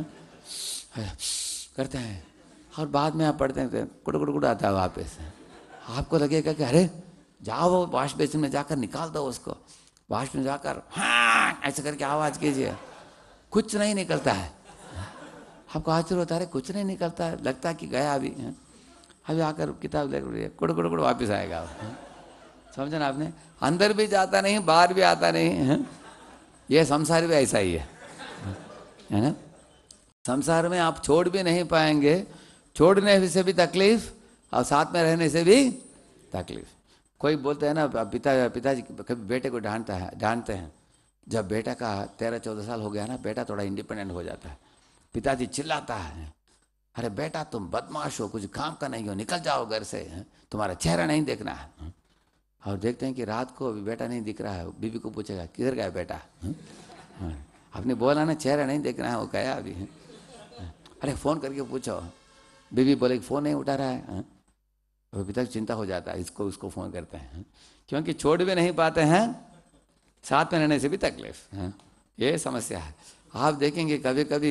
करते हैं, और बाद में आप पढ़ते हैं कुड़ कुड़ कुड़ आता है वापस, आपको लगेगा कि अरे जाओ वो वॉश बेसिन में जाकर निकाल दो उसको, वॉश में जाकर हाँ ऐसे करके आवाज़ कीजिए, कुछ नहीं निकलता है। आपको आश्चर्य होता है, कुछ नहीं निकलता है, लगता है कि गया अभी, है? अभी आकर किताब लेकर कुड़ कुड़ कुड़ वापस आएगा, समझा ना आपने? अंदर भी जाता नहीं, बाहर भी आता नहीं, है? ये संसार भी ऐसा ही है, है ना? संसार में आप छोड़ भी नहीं पाएंगे, छोड़ने से भी तकलीफ और साथ में रहने से भी तकलीफ। कोई बोलते हैं ना, पिता पिताजी कभी बेटे को डांटता है डांटते हैं, जब बेटा का तेरह चौदह साल हो गया ना, बेटा थोड़ा इंडिपेंडेंट हो जाता है, पिताजी चिल्लाता है, अरे बेटा तुम बदमाश हो, कुछ काम का नहीं हो, निकल जाओ घर से, हैं? तुम्हारा चेहरा नहीं देखना है। हैं? और देखते हैं कि रात को अभी बेटा नहीं दिख रहा है, बीबी को पूछेगा किधर गया बेटा। हैं? हाँ, आपने बोला ना चेहरा नहीं देखना है, वो गया अभी। हैं? अरे फ़ोन करके पूछो, बीबी बोले फ़ोन नहीं उठा रहा है। हैं? अभी तक चिंता हो जाता है, इसको उसको फ़ोन करते हैं, क्योंकि छोड़ भी नहीं पाते हैं, साथ में रहने से भी तकलीफ है, ये समस्या है। आप देखेंगे कभी कभी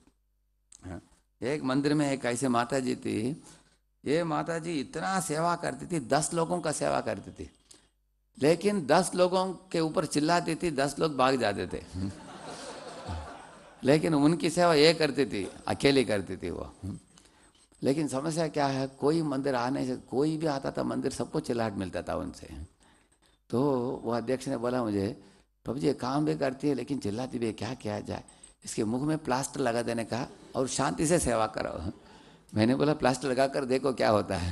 एक मंदिर में एक ऐसे माता जी थी, ये माता जी इतना सेवा करती थी, दस लोगों का सेवा करती थी, लेकिन दस लोगों के ऊपर चिल्लाती थी, दस लोग भाग जाते थे। लेकिन उनकी सेवा ये करती थी, अकेली करती थी वो। लेकिन समस्या क्या है, कोई मंदिर आने से, कोई भी आता था मंदिर, सबको चिल्लाहट मिलता था उनसे। तो वो अध्यक्ष ने बोला मुझे, प्रभु जी काम भी करती है लेकिन चिल्लाती भी है, क्या किया जाए, इसके मुंह में प्लास्टर लगा देने का और शांति से सेवा करो। मैंने बोला प्लास्टर लगा कर देखो क्या होता है।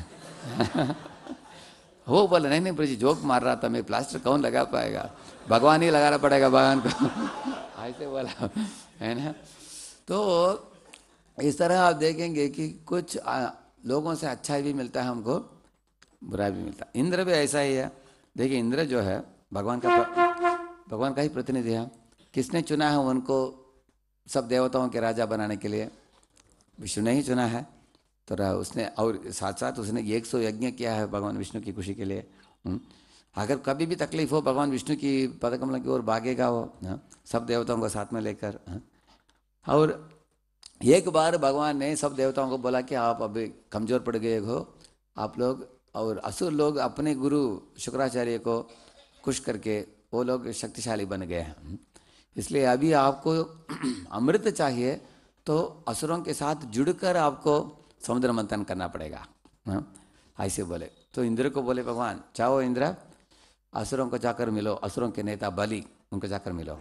वो बोला नहीं नहीं प्रभु जी जोक मार रहा था मैं, प्लास्टर कौन लगा पाएगा, भगवान ही लगाना पड़ेगा भगवान को। ऐसे बोला है ना। तो इस तरह आप देखेंगे कि कुछ आ, लोगों से अच्छा भी मिलता है हमको, बुरा भी मिलता है। इंद्र भी ऐसा ही है। देखिए इंद्र जो है भगवान का भगवान का ही प्रतिनिधि है। किसने चुना है उनको सब देवताओं के राजा बनाने के लिए? विष्णु ने ही चुना है। तो उसने, और साथ साथ उसने एक सौ यज्ञ किया है भगवान विष्णु की खुशी के लिए। अगर कभी भी तकलीफ हो, भगवान विष्णु की पदकमल की ओर भागेगा वो, सब देवताओं को साथ में लेकर। और एक बार भगवान ने सब देवताओं को बोला कि आप अभी कमज़ोर पड़ गए हो आप लोग, और असुर लोग अपने गुरु शुक्राचार्य को खुश करके वो लोग शक्तिशाली बन गए हैं, इसलिए अभी आपको अमृत चाहिए तो असुरों के साथ जुड़कर आपको समुद्र मंथन करना पड़ेगा। ऐसे बोले तो इंद्र को बोले भगवान, चाहो इंद्र असुरों को जाकर मिलो, असुरों के नेता बलि उनको जाकर मिलो।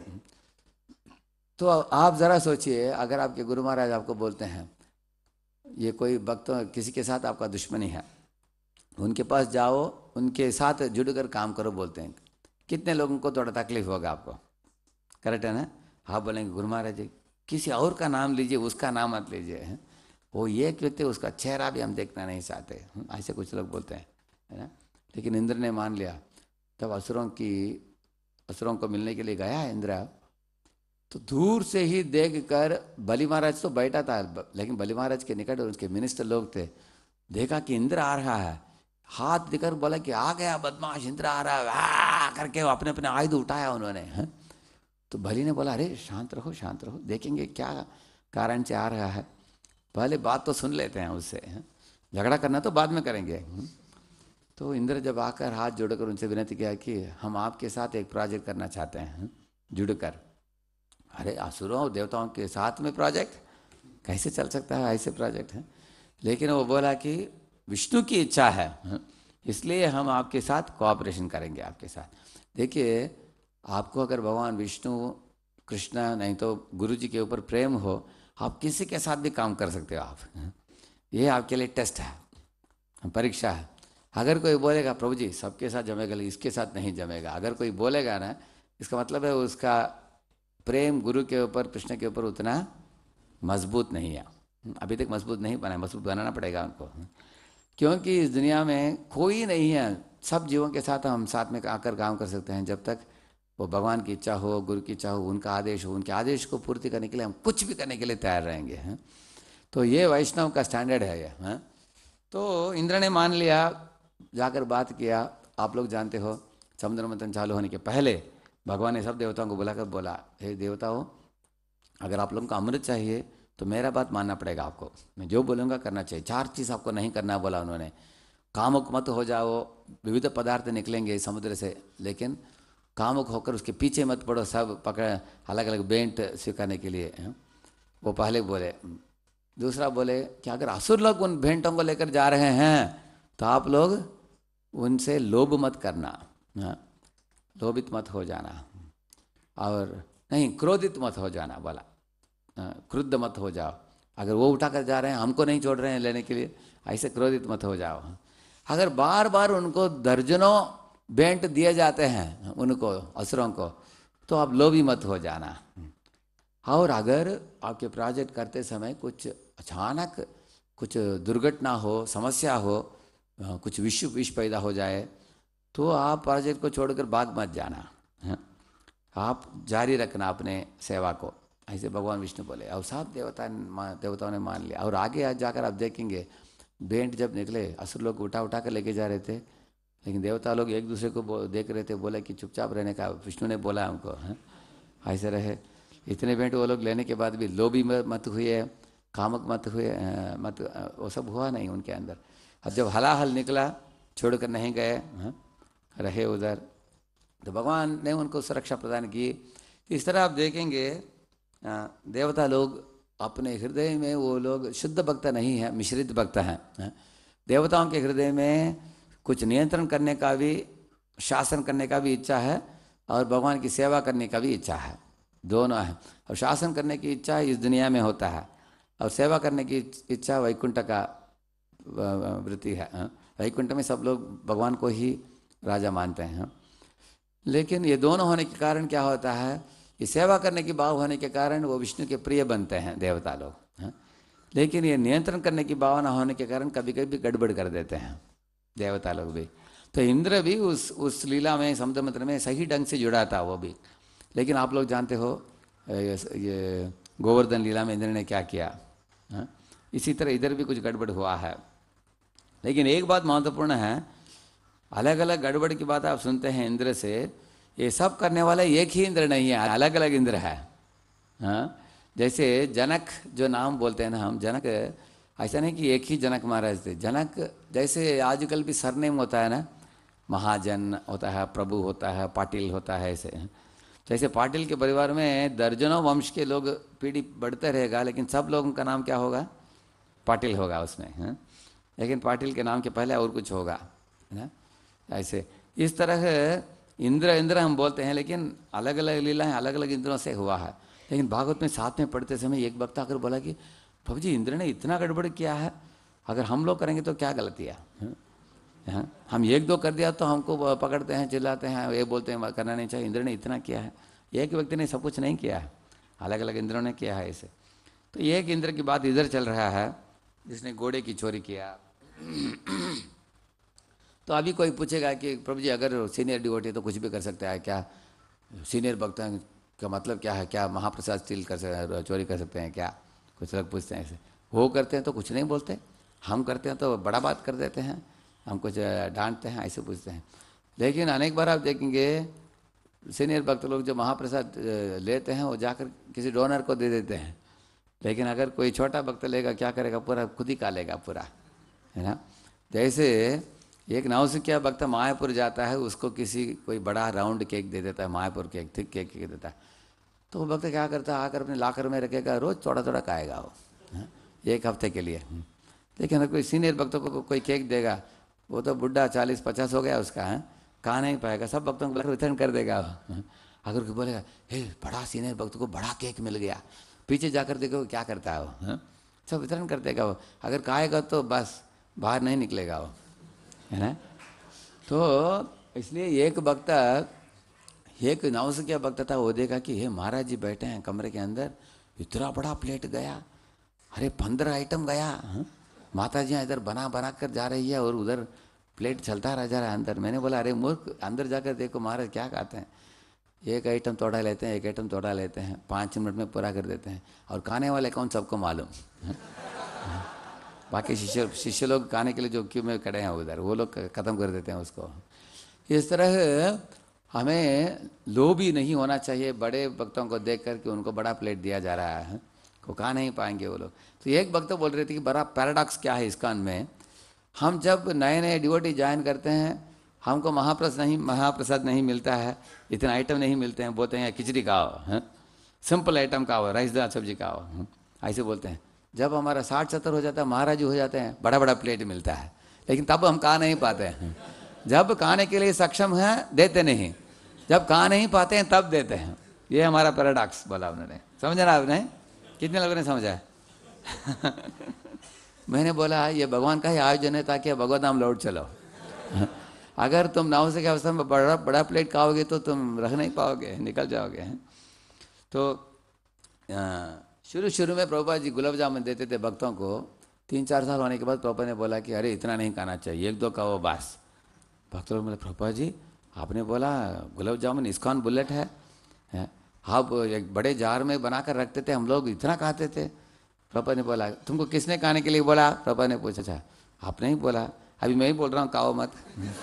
तो आप ज़रा सोचिए, अगर आपके गुरु महाराज आपको बोलते हैं ये कोई भक्त किसी के साथ आपका दुश्मनी है, उनके पास जाओ, उनके साथ जुड़कर काम करो बोलते हैं, कितने लोगों को थोड़ा तकलीफ होगा आपको? करेक्ट है ना। आप बोलेंगे गुरु महाराज जी किसी और का नाम लीजिए, उसका नाम मत लीजिए, वो एक व्यक्ति उसका चेहरा भी हम देखना नहीं चाहते, ऐसे कुछ लोग बोलते हैं, है ना। लेकिन इंद्र ने मान लिया। तब असुरों की असुरों को मिलने के लिए गया इंद्र, तो दूर से ही देख कर, बलि महाराज तो बैठा था लेकिन बलि महाराज के निकट उसके मिनिस्टर लोग थे, देखा कि इंद्र आ रहा है, हाथ दिखकर बोला कि आ गया बदमाश, इंद्र आ रहा है करके अपने अपने आयुध उठाया उन्होंने। है? तो बलि ने बोला अरे शांत रहो शांत रहो, देखेंगे क्या कारण से आ रहा है, पहले बात तो सुन लेते हैं उससे, झगड़ा करना तो बाद में करेंगे। तो इंद्र जब आकर हाथ जोड़कर उनसे विनती किया कि हम आपके साथ एक प्रोजेक्ट करना चाहते हैं जुड़कर। अरे असुरों और देवताओं के साथ में प्रोजेक्ट कैसे चल सकता है, ऐसे प्रोजेक्ट है। लेकिन वो बोला कि विष्णु की इच्छा है, इसलिए हम आपके साथ कोऑपरेशन करेंगे आपके साथ। देखिए आपको अगर भगवान विष्णु कृष्ण नहीं तो गुरु जी के ऊपर प्रेम हो, आप किसी के साथ भी काम कर सकते हो आप। ये आपके लिए टेस्ट है, परीक्षा है। अगर कोई बोलेगा प्रभु जी सबके साथ जमेगा इसके साथ नहीं जमेगा, अगर कोई बोलेगा ना, इसका मतलब है उसका प्रेम गुरु के ऊपर कृष्ण के ऊपर उतना मजबूत नहीं है, अभी तक मजबूत नहीं बना, मजबूत बनाना पड़ेगा उनको। क्योंकि इस दुनिया में कोई नहीं है, सब जीवों के साथ हम साथ में आकर काम कर सकते हैं, जब तक वो भगवान की इच्छा हो, गुरु की इच्छा हो, उनका आदेश हो, उनके आदेश को पूर्ति करने के लिए हम कुछ भी करने के लिए तैयार रहेंगे। हैं? तो ये वैष्णव का स्टैंडर्ड है ये। हैं? तो इंद्र ने मान लिया, जाकर बात किया। आप लोग जानते हो समुद्र मंथन चालू होने के पहले भगवान ने सब देवताओं को बुलाकर बोला, हे देवताओं अगर आप लोगों को अमृत चाहिए तो मेरा बात मानना पड़ेगा आपको, मैं जो बोलूँगा करना चाहिए। चार चीज़ आपको नहीं करना बोला उन्होंने, कामुक मत हो जाओ, विविध पदार्थ निकलेंगे समुद्र से, लेकिन कामुक होकर उसके पीछे मत पड़ो, सब पकड़ अलग अलग बेंट स्वीकारने के लिए, वो पहले बोले। दूसरा बोले कि अगर असुर लोग उन भेंटों को लेकर जा रहे हैं तो आप लोग उनसे लोभ मत करना, लोभित मत हो जाना, और नहीं क्रोधित मत हो जाना बोला, क्रुद्ध मत हो जाओ। अगर वो उठा कर जा रहे हैं, हमको नहीं छोड़ रहे हैं लेने के लिए, ऐसे क्रोधित मत हो जाओ। अगर बार बार उनको दर्जनों भेंट दिए जाते हैं उनको असुरों को, तो आप लोभी मत हो जाना। और अगर आपके प्रोजेक्ट करते समय कुछ अचानक कुछ दुर्घटना हो, समस्या हो, कुछ विश्व विष पैदा हो जाए, तो आप प्रोजेक्ट को छोड़कर भाग मत जाना है, आप जारी रखना अपने सेवा को, ऐसे भगवान विष्णु बोले। और सब देवता देवताओं ने मान लिया। और आगे आज जाकर आप देखेंगे, बेंट जब निकले, असुर लोग उठा उठा कर लेके जा रहे थे, लेकिन देवता लोग एक दूसरे को देख रहे थे, बोले कि चुपचाप रहने का, विष्णु ने बोला हमको, हैं ऐसे रहे। इतने बेंट वो लोग लेने के बाद भी लोभी मत हुए, कामक मत हुए, मत वो सब हुआ नहीं उनके अंदर। अब जब हलाहल निकला, छोड़कर नहीं गए, रहे उधर, तो भगवान ने उनको सुरक्षा प्रदान की। इस तरह आप देखेंगे देवता लोग अपने हृदय में, वो लोग शुद्ध भक्त नहीं है, मिश्रित भक्त हैं। देवताओं के हृदय में कुछ नियंत्रण करने का भी, शासन करने का भी इच्छा है, और भगवान की सेवा करने का भी इच्छा है, दोनों है। और शासन करने की इच्छा इस दुनिया में होता है, और सेवा करने की इच्छा वैकुंठ का वृत्ति है। वैकुंठ में सब लोग भगवान को ही राजा मानते हैं। लेकिन ये दोनों होने के कारण क्या होता है, ये सेवा करने की भाव होने के कारण वो विष्णु के प्रिय बनते हैं देवता लोग। लेकिन ये नियंत्रण करने की भावना होने के कारण कभी कभी गड़बड़ कर देते हैं देवता लोग भी। तो इंद्र भी उस उस लीला में, समुद्र मंथन में सही ढंग से जुड़ा था वो भी। लेकिन आप लोग जानते हो ये, ये गोवर्धन लीला में इंद्र ने क्या किया, हा? इसी तरह इधर भी कुछ गड़बड़ हुआ है। लेकिन एक बात महत्वपूर्ण है, अलग अलग गड़बड़ की बात आप सुनते हैं इंद्र से, ये सब करने वाला एक ही इंद्र नहीं है, अलग अलग इंद्र है। हाँ, जैसे जनक जो नाम बोलते हैं ना हम, जनक, ऐसा नहीं कि एक ही जनक महाराज थे। जनक जैसे आजकल भी सरनेम होता है ना, महाजन होता है, प्रभु होता है, पाटिल होता है, ऐसे। जैसे पाटिल के परिवार में दर्जनों वंश के लोग, पीढ़ी बढ़ते रहेगा, लेकिन सब लोगों का नाम क्या होगा, पाटिल होगा उसमें। हाँ? लेकिन पाटिल के नाम के पहले और कुछ होगा, है ना। ऐसे इस तरह इंद्र इंद्र हम बोलते हैं, लेकिन अलग अलग लीलाएं अलग अलग इंद्रों से हुआ है। लेकिन भागवत में साथ में पढ़ते समय एक वक्त आकर बोला कि प्रभु जी, इंद्र ने इतना गड़बड़ किया है, अगर हम लोग करेंगे तो क्या गलती है, हाँ? हम एक दो कर दिया तो हमको पकड़ते हैं, चिल्लाते हैं, ये बोलते हैं करना नहीं चाहिए। इंद्र ने इतना किया है, एक व्यक्ति ने सब कुछ नहीं किया है, अलग अलग इंद्रों ने किया है ऐसे। तो एक इंद्र की बात इधर चल रहा है, जिसने घोड़े की चोरी किया। तो अभी कोई पूछेगा कि प्रभु जी, अगर सीनियर डिवोटी तो कुछ भी कर सकता है क्या, सीनियर भक्त का मतलब क्या है, क्या महाप्रसाद स्टील कर सकते, चोरी कर सकते हैं क्या, कुछ लोग पूछते हैं ऐसे। वो करते हैं तो कुछ नहीं बोलते, हम करते हैं तो बड़ा बात कर देते हैं, हम कुछ डांटते हैं, ऐसे पूछते हैं। लेकिन अनेक बार आप देखेंगे सीनियर भक्त लोग जो महाप्रसाद लेते हैं वो जाकर किसी डोनर को दे देते हैं। लेकिन अगर कोई छोटा भक्त लेगा, क्या करेगा, पूरा खुद ही कालेगा पूरा, है ना। जैसे एक नवसिखिया भक्त मायापुर जाता है, उसको किसी कोई बड़ा राउंड केक दे देता है, Mayapur cake, thick cake cake देता है, तो वो भक्त क्या करता है, आकर अपने लाकर में रखेगा, रोज थोड़ा थोड़ा खाएगा वो, है? एक हफ्ते के लिए। लेकिन अगर कोई सीनियर भक्तों को कोई केक देगा, वो तो बुढ़ा चालीस पचास हो गया उसका, है, खा नहीं पाएगा, सब भक्तों को रिटर्न कर देगा वो। अगर कोई बोलेगा, हे बड़ा सीनियर भक्त को बड़ा केक मिल गया, पीछे जाकर देखो क्या करता है वो, है? सब वितरण कर देगा वो। अगर खाएगा तो बस बाहर नहीं निकलेगा वो, है ना। तो इसलिए एक भक्त, एक नवसिखिया भक्त था, वो देखा कि हे महाराज जी बैठे हैं कमरे के अंदर, इतना बड़ा प्लेट गया, अरे पंद्रह आइटम गया, हा? माता जी इधर बना बना कर जा रही है और उधर प्लेट चलता रह जा रहा है अंदर। मैंने बोला, अरे मूर्ख, अंदर जाकर देखो महाराज क्या खाते हैं। एक आइटम तोड़ा लेते हैं, एक आइटम तोड़ा लेते हैं, पाँच मिनट में पूरा कर देते हैं, और खाने वाले कौन सबको मालूम। बाकी शिष्य शिष्य लोग खाने के लिए जो क्यों में खड़े हैं उधर, वो लोग ख़त्म कर देते हैं उसको। इस तरह हमें लोभी नहीं होना चाहिए बड़े भक्तों को देख कर कि उनको बड़ा प्लेट दिया जा रहा है, को खा नहीं पाएंगे वो लोग। तो एक भक्त बोल रहे थे कि बड़ा पैराडॉक्स क्या है इस्कॉन में, हम जब नए नए डिवोटी ज्वाइन करते हैं, हमको महाप्रसाद नहीं महाप्रसाद नहीं मिलता है, इतने आइटम नहीं मिलते हैं, बोलते हैं खिचड़ी खाओ, हैं, सिंपल आइटम खाओ, राइस दाल सब्जी खाओ, ऐसे बोलते हैं। जब हमारा साठ सत्तर हो जाता है, महाराज हो जाते हैं, बड़ा बड़ा प्लेट मिलता है, लेकिन तब हम खा नहीं पाते हैं। जब खाने के लिए सक्षम हैं देते नहीं, जब खा नहीं पाते हैं तब देते हैं। ये हमारा पैराडॉक्स बोला उन्होंने, समझा ना आपने, कितने लोगों ने समझा। मैंने बोला ये भगवान का ही आयोजन है ताकि भगवत नाम लौट चलो। अगर तुम नवसिखिया अवस्था में बड़ा बड़ा प्लेट खाओगे तो तुम रह नहीं पाओगे, निकल जाओगे। तो शुरू शुरू में प्रभुपाद जी गुलाब जामुन देते थे भक्तों को, तीन चार साल होने के बाद प्रभुपाद ने बोला कि अरे इतना नहीं खाना चाहिए, एक दो कहो बस। भक्त लोग बोले प्रभुपाद जी आपने बोला गुलाब जामुन इस्कॉन बुलेट है, हैं? आप एक बड़े जार में बना कर रखते थे, हम लोग इतना खाते थे। प्रभुपाद ने बोला तुमको किसने खाने के लिए बोला? प्रभुपाद ने पूछा अच्छा आपने ही बोला, अभी मैं ही बोल रहा हूँ खाओ मत।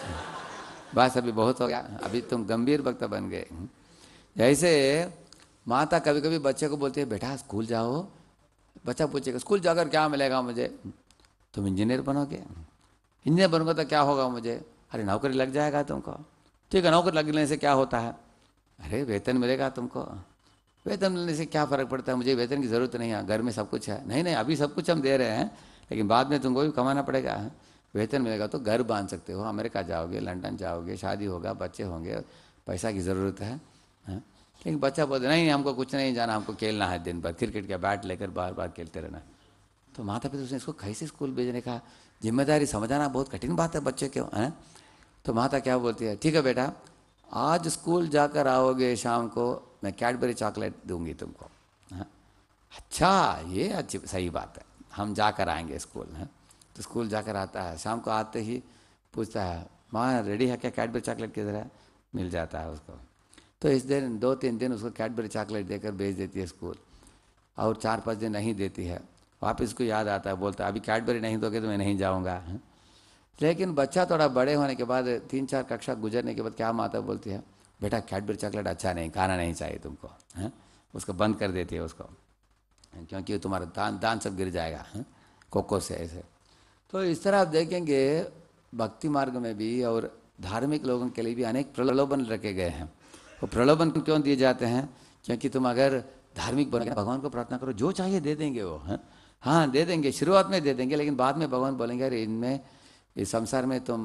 बस अभी बहुत हो गया, अभी तुम गंभीर भक्त बन गए। जैसे माता कभी कभी बच्चे को बोलती है बेटा स्कूल जाओ, बच्चा पूछेगा स्कूल जाकर क्या मिलेगा मुझे? तुम इंजीनियर बनोगे, इंजीनियर बनोगे तो क्या होगा मुझे? अरे नौकरी लग जाएगा तुमको। ठीक है नौकरी लगने से क्या होता है? अरे वेतन मिलेगा तुमको। वेतन मिलने से क्या फ़र्क पड़ता है, मुझे वेतन की ज़रूरत नहीं है, घर में सब कुछ है। नहीं नहीं अभी सब कुछ हम दे रहे हैं, लेकिन बाद में तुमको भी कमाना पड़ेगा। वेतन मिलेगा तो घर बांध सकते हो, अमेरिका जाओगे, लंदन जाओगे, शादी होगा, बच्चे होंगे, पैसा की ज़रूरत है। लेकिन बच्चा बोलते नहीं हमको कुछ नहीं जाना, हमको खेलना है, दिन भर क्रिकेट का बैट लेकर बार बार खेलते रहना। तो माता पिता उसने इसको कैसे स्कूल भेजने का जिम्मेदारी समझाना बहुत कठिन बात है बच्चे क्यों है। तो माता क्या बोलती है ठीक है बेटा आज स्कूल जाकर आओगे शाम को मैं कैडबरी चॉकलेट दूंगी तुमको। हाँ अच्छा ये अच्छी सही बात है, हम जाकर आएंगे स्कूल। है तो स्कूल जाकर आता है, शाम को आते ही पूछता है माँ रेडी है क्या, कैडबरी चॉकलेट किधर है? मिल जाता है उसको। तो इस दिन दो तीन दिन उसको कैडबरी चॉकलेट देकर भेज देती है स्कूल, और चार पाँच दिन नहीं देती है, वापस उसको याद आता है, बोलता है अभी कैडबरी नहीं दोगे तो मैं नहीं जाऊँगा। लेकिन बच्चा थोड़ा बड़े होने के बाद तीन चार कक्षा गुजरने के बाद क्या माता बोलती है बेटा कैडबरी चॉकलेट अच्छा नहीं, खाना नहीं चाहिए तुमको। हैं उसको बंद कर देती है उसको, क्योंकि तुम्हारा दान दान सब गिर जाएगा है कोको से ऐसे। तो इस तरह आप देखेंगे भक्ति मार्ग में भी और धार्मिक लोगों के लिए भी अनेक प्रलोभन रखे गए हैं। वो प्रलोभन क्यों दिए जाते हैं? क्योंकि तुम अगर धार्मिक बन गए भगवान को प्रार्थना करो जो चाहिए दे देंगे वो। हैं हाँ दे देंगे, शुरुआत में दे देंगे, लेकिन बाद में भगवान बोलेंगे अरे इनमें इस संसार में तुम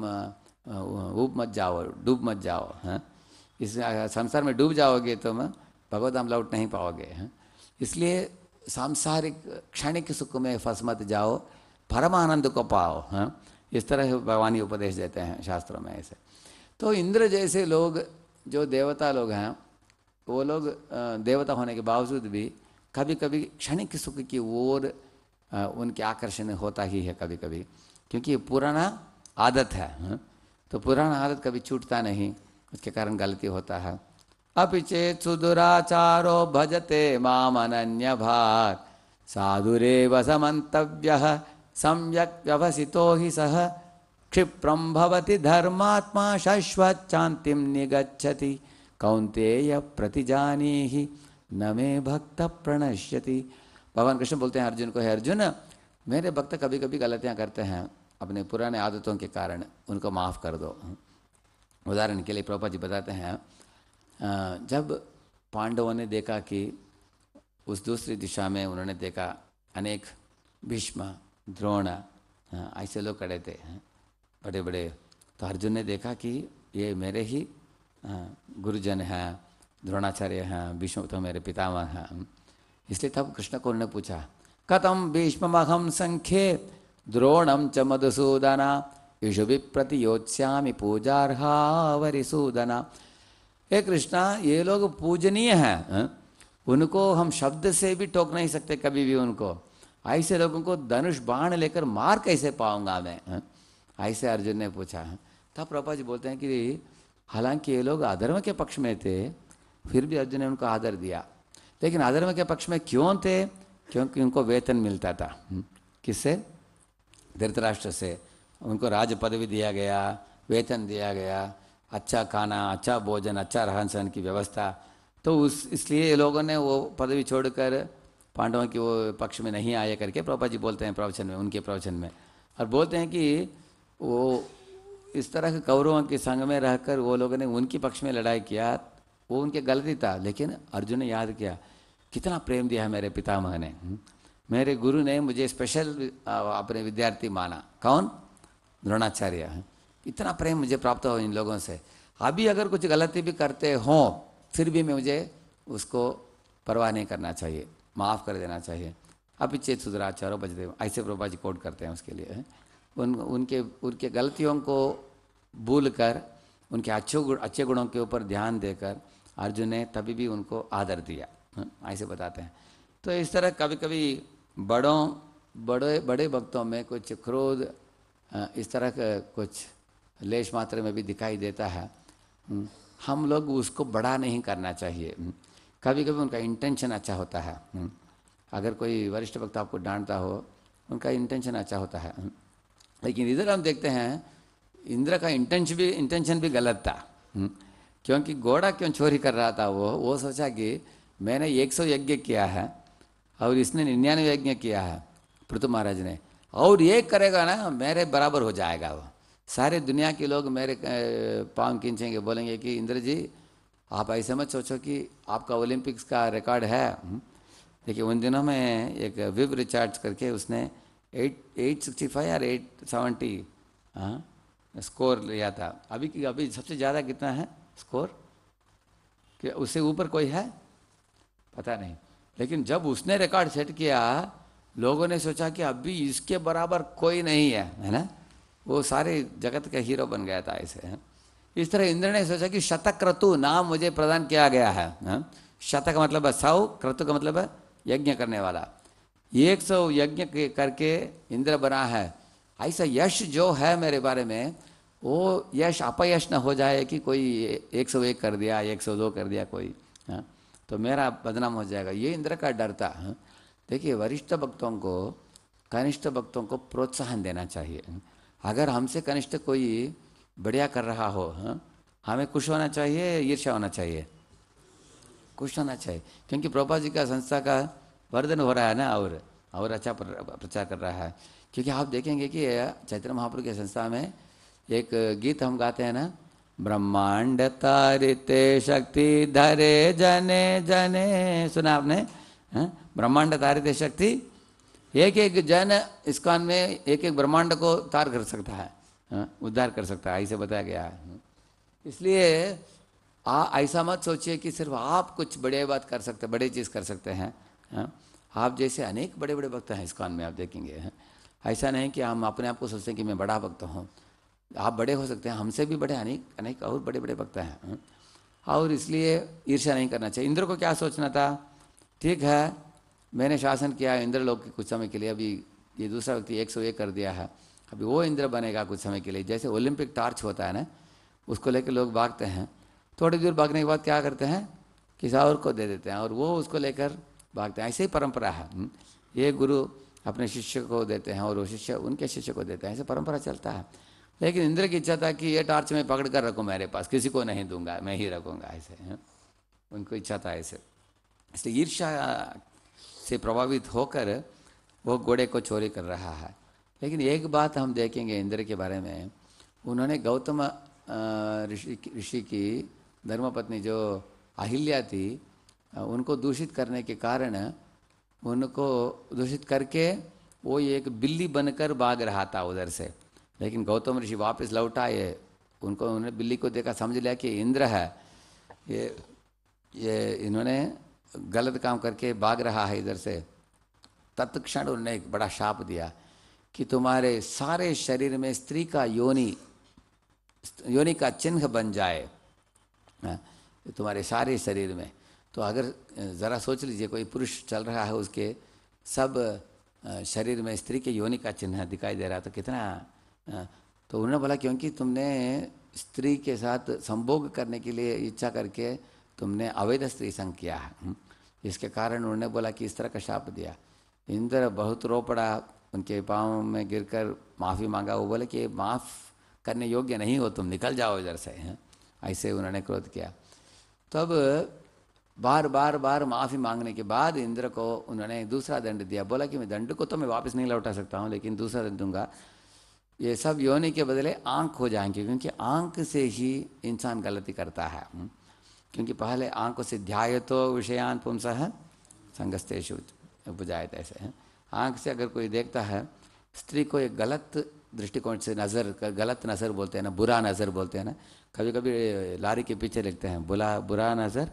ऊब मत जाओ, डूब मत जाओ। हैं इस संसार में डूब जाओगे तुम भगवत धाम लौट नहीं पाओगे। हैं इसलिए सांसारिक क्षणिक सुख में फंस मत जाओ, परमानंद को पाओ। हैं इस तरह भगवान ही उपदेश देते हैं शास्त्रों में ऐसे। तो इंद्र जैसे लोग जो देवता लोग हैं वो लोग देवता होने के बावजूद भी कभी कभी क्षणिक सुख की ओर उनके आकर्षण होता ही है कभी कभी, क्योंकि पुराना आदत है। तो पुराना आदत कभी छूटता नहीं, उसके कारण गलती होता है। अपि चेत सुदुराचारो भजते माम अनन्य भाग साधुरेव समन्तव्यः सम्यक् व्यवसितो हि सः क्षिप्रं भवति धर्मात्मा शाश्वत शांतिं निगच्छति कौन्तेय प्रतिजानीहि न मे भक्त प्रणश्यति। भगवान कृष्ण बोलते हैं अर्जुन को, है अर्जुन मेरे भक्त कभी कभी गलतियां करते हैं अपने पुराने आदतों के कारण, उनको माफ़ कर दो। उदाहरण के लिए प्रभुपाद जी बताते हैं जब पांडवों ने देखा कि उस दूसरी दिशा में उन्होंने देखा अनेक भीष्म द्रोण ऐसे लोग खड़े थे बड़े बड़े, तो अर्जुन ने देखा कि ये मेरे ही गुरुजन हैं, द्रोणाचार्य हैं, भीष्म तो मेरे पितामह हैं। इसलिए तब कृष्ण को उन्होंने पूछा कथम भीष्ममहं संख्ये द्रोणम च मधुसूदना ईशु विप्रतियोत्स्यामि पूजार्हा वरिसूदना। हे कृष्णा ये लोग पूजनीय हैं, उनको हम शब्द से भी टोक नहीं सकते कभी भी उनको, ऐसे लोगों को धनुष बाण लेकर मार कैसे पाऊंगा मैं? ऐसे अर्जुन ने पूछा। तब प्रभुपाद जी बोलते हैं कि हालांकि ये लोग अधर्म के पक्ष में थे फिर भी अर्जुन ने उनको आदर दिया। लेकिन अधर्म के पक्ष में क्यों थे? क्योंकि उनको वेतन मिलता था। किससे? धृतराष्ट्र से। उनको राज पदवी दिया गया, वेतन दिया गया, अच्छा खाना, अच्छा भोजन, अच्छा रहन सहन की व्यवस्था। तो उस इसलिए लोगों ने वो पदवी छोड़कर पांडवों के वो पक्ष में नहीं आए करके प्रभुपाद जी बोलते हैं प्रवचन में, उनके प्रवचन में। और बोलते हैं कि वो इस तरह के कौरवों के संग में रहकर वो लोगों ने उनके पक्ष में लड़ाई किया, वो उनके गलती था। लेकिन अर्जुन ने याद किया कितना प्रेम दिया है मेरे पितामह ने, मेरे गुरु ने मुझे स्पेशल अपने विद्यार्थी माना। कौन? द्रोणाचार्य है। इतना प्रेम मुझे प्राप्त हो इन लोगों से। अभी अगर कुछ गलती भी करते हों फिर भी मैं मुझे उसको परवाह नहीं करना चाहिए, माफ़ कर देना चाहिए। अपि चेत सुदुराचारो भजते, ऐसे प्रभुपाद जी कोट करते हैं उसके लिए। उन उनके उनके गलतियों को भूल कर उनके अच्छे गुण अच्छे गुणों के ऊपर ध्यान देकर अर्जुन ने तभी भी उनको आदर दिया, ऐसे बताते हैं। तो इस तरह कभी कभी बड़ों बड़े बड़े भक्तों में कुछ क्रोध इस तरह का कुछ लेश मात्रा में भी दिखाई देता है। हम लोग उसको बड़ा नहीं करना चाहिए। कभी कभी उनका इंटेंशन अच्छा होता है। अगर कोई वरिष्ठ भक्त आपको डांटता हो, उनका इंटेंशन अच्छा होता है, लेकिन इधर हम देखते हैं इंद्र का इंटेंशन भी इंटेंशन भी गलत था। क्योंकि घोड़ा क्यों चोरी कर रहा था? वो वो सोचा कि मैंने एक सौ यज्ञ किया है और इसने निन्यानवे यज्ञ किया है पृथु महाराज ने, और एक करेगा ना मेरे बराबर हो जाएगा। वो सारे दुनिया के लोग मेरे पाँव खींचेंगे, बोलेंगे कि इंद्र जी आप ऐसे मत सोचो कि आपका ओलंपिक्स का रिकॉर्ड है। देखिए उन दिनों में एक विव रिचार्ड्स करके उसने एट एट सिक्सटी फाइव और एट सेवेंटी हाँ स्कोर लिया था। अभी की अभी सबसे ज़्यादा कितना है स्कोर? कि उससे ऊपर कोई है? पता नहीं। लेकिन जब उसने रिकॉर्ड सेट किया, लोगों ने सोचा कि अभी इसके बराबर कोई नहीं है, है ना? वो सारे जगत का हीरो बन गया था ऐसे है। इस तरह इंद्र ने सोचा कि शतक क्रतु नाम मुझे प्रदान किया गया है, है? शतक का मतलब है सौ, क्रतु का मतलब है यज्ञ करने वाला। एक सौ यज्ञ करके इंद्र बना है। ऐसा यश जो है मेरे बारे में, वो यश अपयश न हो जाए कि कोई एक सौ एक कर दिया, एक सौ दो कर दिया कोई, है? तो मेरा बदनाम हो जाएगा, ये इंद्र का डर था। देखिए वरिष्ठ भक्तों को कनिष्ठ भक्तों को प्रोत्साहन देना चाहिए। अगर हमसे कनिष्ठ कोई बढ़िया कर रहा हो, हाँ, हमें खुश होना चाहिए, ईर्ष्या होना चाहिए? खुश होना चाहिए, क्योंकि प्रभुपाद जी का संस्था का वर्धन हो रहा है ना, और और अच्छा प्रचार कर रहा है। क्योंकि आप देखेंगे कि चैतन्य महाप्रभु की संस्था में एक गीत हम गाते हैं ना, ब्रह्मांड तारिते शक्ति धरे जने जने, सुना आपने? ब्रह्मांड तारिते शक्ति, एक एक जन इस्कॉन में एक एक ब्रह्मांड को तार कर सकता है, उद्धार कर सकता है, ऐसे बताया गया है। इसलिए आ ऐसा मत सोचिए कि सिर्फ आप कुछ बड़े बात कर सकते, बड़े चीज़ कर सकते हैं। आप जैसे अनेक बड़े बड़े भक्त हैं इस्कॉन में, आप देखेंगे। ऐसा नहीं कि हम अपने आप को सोचते हैं कि मैं बड़ा भक्त हूँ। आप बड़े हो सकते हैं, हमसे भी बड़े अनेक अनेक और बड़े बड़े भक्त हैं, और इसलिए ईर्ष्या नहीं करना चाहिए। इंद्र को क्या सोचना था? ठीक है, मैंने शासन किया इंद्र लोग के कुछ समय के लिए, अभी ये दूसरा व्यक्ति एक सौ एक कर दिया है, अभी वो इंद्र बनेगा कुछ समय के लिए। जैसे ओलंपिक टार्च होता है ना, उसको लेकर लोग भागते हैं, थोड़ी दूर भागने के बाद क्या करते हैं, किसी और को दे देते हैं और वो उसको लेकर भागते हैं। ऐसे ही परंपरा है। ये गुरु अपने शिष्य को देते हैं और वो शिष्य उनके शिष्य को देते हैं, ऐसे परंपरा चलता है। लेकिन इंद्र की इच्छा था कि ये टार्च मैं पकड़ कर रखूँ मेरे पास, किसी को नहीं दूंगा, मैं ही रखूँगा, ऐसे है उनको इच्छा था ऐसे। इसलिए ईर्ष्या से प्रभावित होकर वो घोड़े को चोरी कर रहा है। लेकिन एक बात हम देखेंगे इंद्र के बारे में, उन्होंने गौतम ऋषि ऋषि की धर्मपत्नी जो अहिल्या थी, उनको दूषित करने के कारण, उनको दूषित करके वो एक बिल्ली बनकर भाग रहा था उधर से। लेकिन गौतम ऋषि वापस लौट आए, उनको उन्होंने बिल्ली को देखा, समझ लिया कि इंद्र है, ये ये इन्होंने गलत काम करके भाग रहा है इधर से। तत्क्षण उन्होंने एक बड़ा शाप दिया कि तुम्हारे सारे शरीर में स्त्री का योनि योनि का चिन्ह बन जाए, तुम्हारे सारे शरीर में। तो अगर ज़रा सोच लीजिए, कोई पुरुष चल रहा है, उसके सब शरीर में स्त्री के योनि का चिन्ह दिखाई दे रहा, तो कितना। तो उन्होंने बोला क्योंकि तुमने स्त्री के साथ संभोग करने के लिए इच्छा करके तुमने अवैध स्त्री संग किया है, इसके कारण उन्होंने बोला कि इस तरह का शाप दिया। इंद्र बहुत रो पड़ा, उनके पाँव में गिरकर माफ़ी मांगा। वो बोले कि माफ़ करने योग्य नहीं हो, तुम निकल जाओ इधर से, हैं ऐसे उन्होंने क्रोध किया। तब बार बार बार माफ़ी मांगने के बाद इंद्र को उन्होंने दूसरा दंड दिया। बोला कि मैं दंड को तो मैं वापस नहीं लौटा सकता हूँ, लेकिन दूसरा दंड दूंगा, ये सब योनि के बदले आँख हो जाएंगे, क्योंकि आँख से ही इंसान गलती करता है। क्योंकि पहले आँखों से ध्याय तो विषयान पुंसः संगस्तेषु बुझायत, ऐसे हैं। आँख से अगर कोई देखता है स्त्री को, एक गलत दृष्टिकोण से नज़र, गलत नज़र बोलते हैं ना, बुरा नज़र बोलते हैं ना, कभी कभी लारी के पीछे लिखते हैं बुला बुरा नज़र,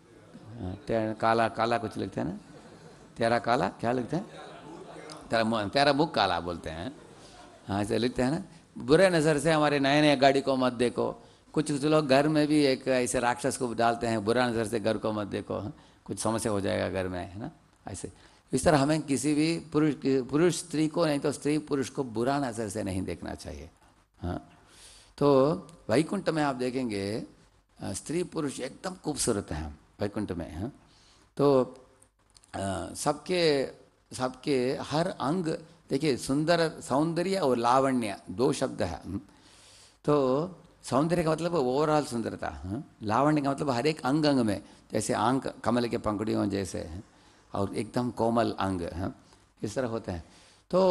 काला काला कुछ लिखते हैं ना, तेरा काला क्या लिखते हैं, तेरा मुँह तेरा मुख काला बोलते हैं, हाँ ऐसे लिखते हैं ना। बुरे नज़र से हमारे नए नए गाड़ी को मत देखो। कुछ कुछ लोग घर में भी एक ऐसे राक्षस को डालते हैं, बुरा नज़र से घर को मत देखो, कुछ समस्या हो जाएगा घर में, है ना। ऐसे इस तरह हमें किसी भी पुरुष पुरुष स्त्री को नहीं तो स्त्री पुरुष को बुरा नज़र से नहीं देखना चाहिए। हाँ, तो वैकुंठ में आप देखेंगे स्त्री पुरुष एकदम खूबसूरत हैं वैकुंठ में। हाँ, तो सबके सबके हर अंग देखिए, सुंदर सौंदर्य और लावण्य दो शब्द है। तो सौंदर्य का मतलब ओवरऑल सुंदरता, हाँ? लावण्य का मतलब हर एक अंग अंग में, जैसे आंख कमल के पंखुड़ियों जैसे हैं और एकदम कोमल अंग, हाँ? इस तरह होते हैं। तो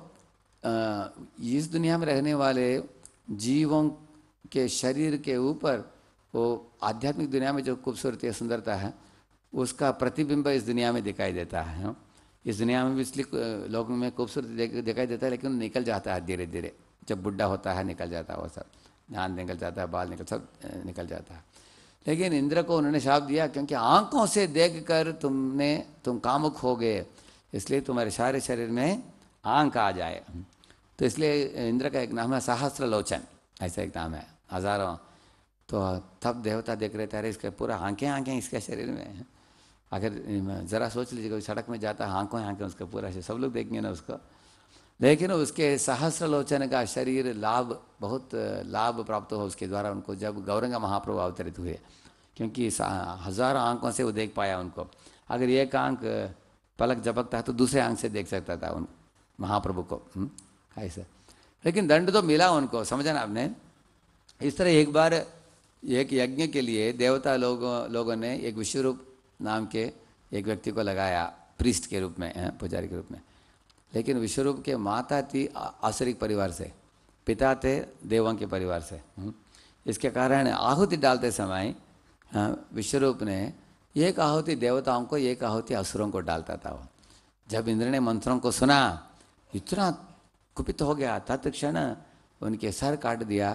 आ, इस दुनिया में रहने वाले जीवों के शरीर के ऊपर वो आध्यात्मिक दुनिया में जो खूबसूरती सुंदरता है उसका प्रतिबिंब इस दुनिया में दिखाई देता है। हाँ? इस दुनिया में भी इसलिए लोगों में खूबसूरती दिखाई देता है, लेकिन निकल जाता है धीरे धीरे। जब बुढ़ा होता है निकल जाता है वो सब, ध्यान निकल जाता है, बाल निकल सब निकल जाता है। लेकिन इंद्र को उन्होंने शाप दिया, क्योंकि आंखों से देखकर तुमने तुम कामुक हो गए, इसलिए तुम्हारे सारे शरीर में आंख आ जाए। तो इसलिए इंद्र का एक नाम है सहस्त्र लोचन, ऐसा एक नाम है, हजारों। तो तब देवता देख रहे थे, अरे इसके पूरा आंखें आंखें इसके शरीर में। अगर ज़रा सोच लीजिए, कोई सड़क में जाता है आंखों आंखें उसका पूरा, सब लोग देखेंगे ना उसको। लेकिन उसके सहस्र लोचन का शरीर लाभ, बहुत लाभ प्राप्त हो उसके द्वारा उनको, जब गौरंग महाप्रभु अवतरित हुए, क्योंकि हजारों आंखों से वो देख पाया उनको। अगर एक आंख पलक झपकता है तो दूसरे आंख से देख सकता था उन महाप्रभु को, ऐसे। लेकिन दंड तो मिला उनको, समझा ना आपने। इस तरह एक बार एक यज्ञ के लिए देवता लोगों लोगों ने एक विश्वरूप नाम के एक व्यक्ति को लगाया प्रीस्ट के रूप में, पुजारी के रूप में। लेकिन विश्वरूप के माता थी आसुरिक परिवार से, पिता थे देवों के परिवार से। इसके कारण आहुति डालते समय विश्वरूप ने एक आहुति देवताओं को, एक आहुति असुरों को डालता था वो। जब इंद्र ने मंत्रों को सुना, इतना कुपित हो गया, तत्क्षण उनके सर काट दिया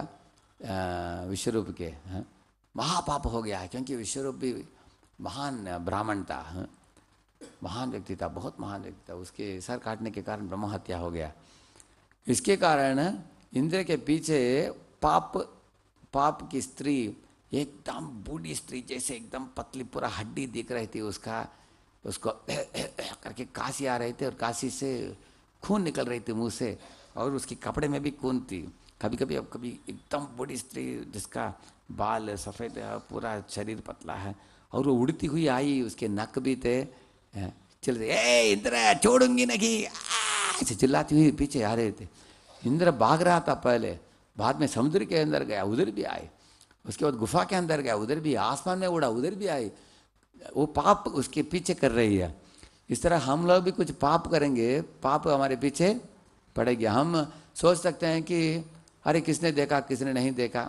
विश्वरूप के। महापाप हो गया, क्योंकि विश्वरूप भी महान ब्राह्मण था, महान व्यक्ति था, बहुत महान व्यक्ति था। उसके सर काटने के कारण ब्रह्म हत्या हो गया। इसके कारण इंद्र के पीछे पाप पाप की स्त्री, एकदम बूढ़ी स्त्री जैसे, एकदम पतली, पूरा हड्डी दिख रही थी उसका, उसको करके काशी आ रहे थे और काशी से खून निकल रही थी मुंह से, और उसके कपड़े में भी खून थी। कभी कभी अब कभी एकदम बूढ़ी स्त्री जिसका बाल सफ़ेद है, पूरा शरीर पतला है, और वो उड़ती हुई आई, उसके नक भी थे, चल रहे, ए इंद्र छोड़ूंगी नहीं, ऐसे चिल्लाती हुई पीछे आ रहे थे। इंद्र भाग रहा था पहले, बाद में समुद्र के अंदर गया, उधर भी आए, उसके बाद गुफा के अंदर गया, उधर भी, आसमान में उड़ा, उधर भी आई। वो पाप उसके पीछे कर रही है। इस तरह हम लोग भी कुछ पाप करेंगे, पाप हमारे पीछे पड़ेगी। हम सोच सकते हैं कि अरे किसने देखा किसने नहीं देखा।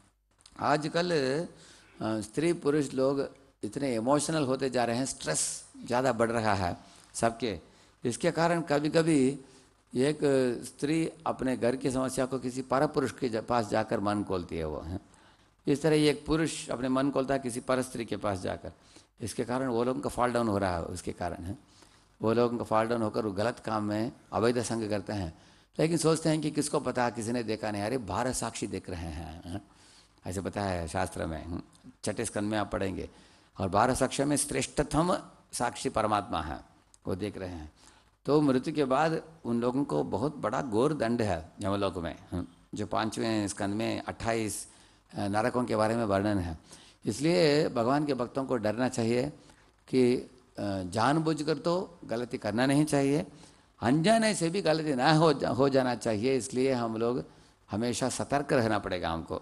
आजकल स्त्री पुरुष लोग इतने इमोशनल होते जा रहे हैं, स्ट्रेस ज़्यादा बढ़ रहा है सबके। इसके कारण कभी कभी एक स्त्री अपने घर की समस्या को किसी पर पुरुष के पास जाकर मन खोलती है वो है। इस तरह एक पुरुष अपने मन खोलता है किसी पर स्त्री के पास जाकर। इसके कारण वो लोगों का फॉल डाउन हो रहा है। उसके कारण है वो लोगों का फॉल डाउन होकर वो गलत काम में अवैध संग करते हैं, लेकिन सोचते हैं कि किसको पता, किसी ने देखा नहीं। अरे बारह साक्षी देख रहे हैं, ऐसे पता है शास्त्र में, छठे स्कंद में आप पढ़ेंगे। और बारह साक्ष्य में श्रेष्ठतम साक्षी परमात्मा है, वो देख रहे हैं। तो मृत्यु के बाद उन लोगों को बहुत बड़ा घोर दंड है यमलोक में, जो पांचवें स्कंद में अट्ठाईस नरकों के बारे में वर्णन है। इसलिए भगवान के भक्तों को डरना चाहिए कि जानबूझकर तो गलती करना नहीं चाहिए, अनजाने से भी गलती ना हो जा, हो जाना चाहिए। इसलिए हम लोग हमेशा सतर्क रहना पड़ेगा हमको।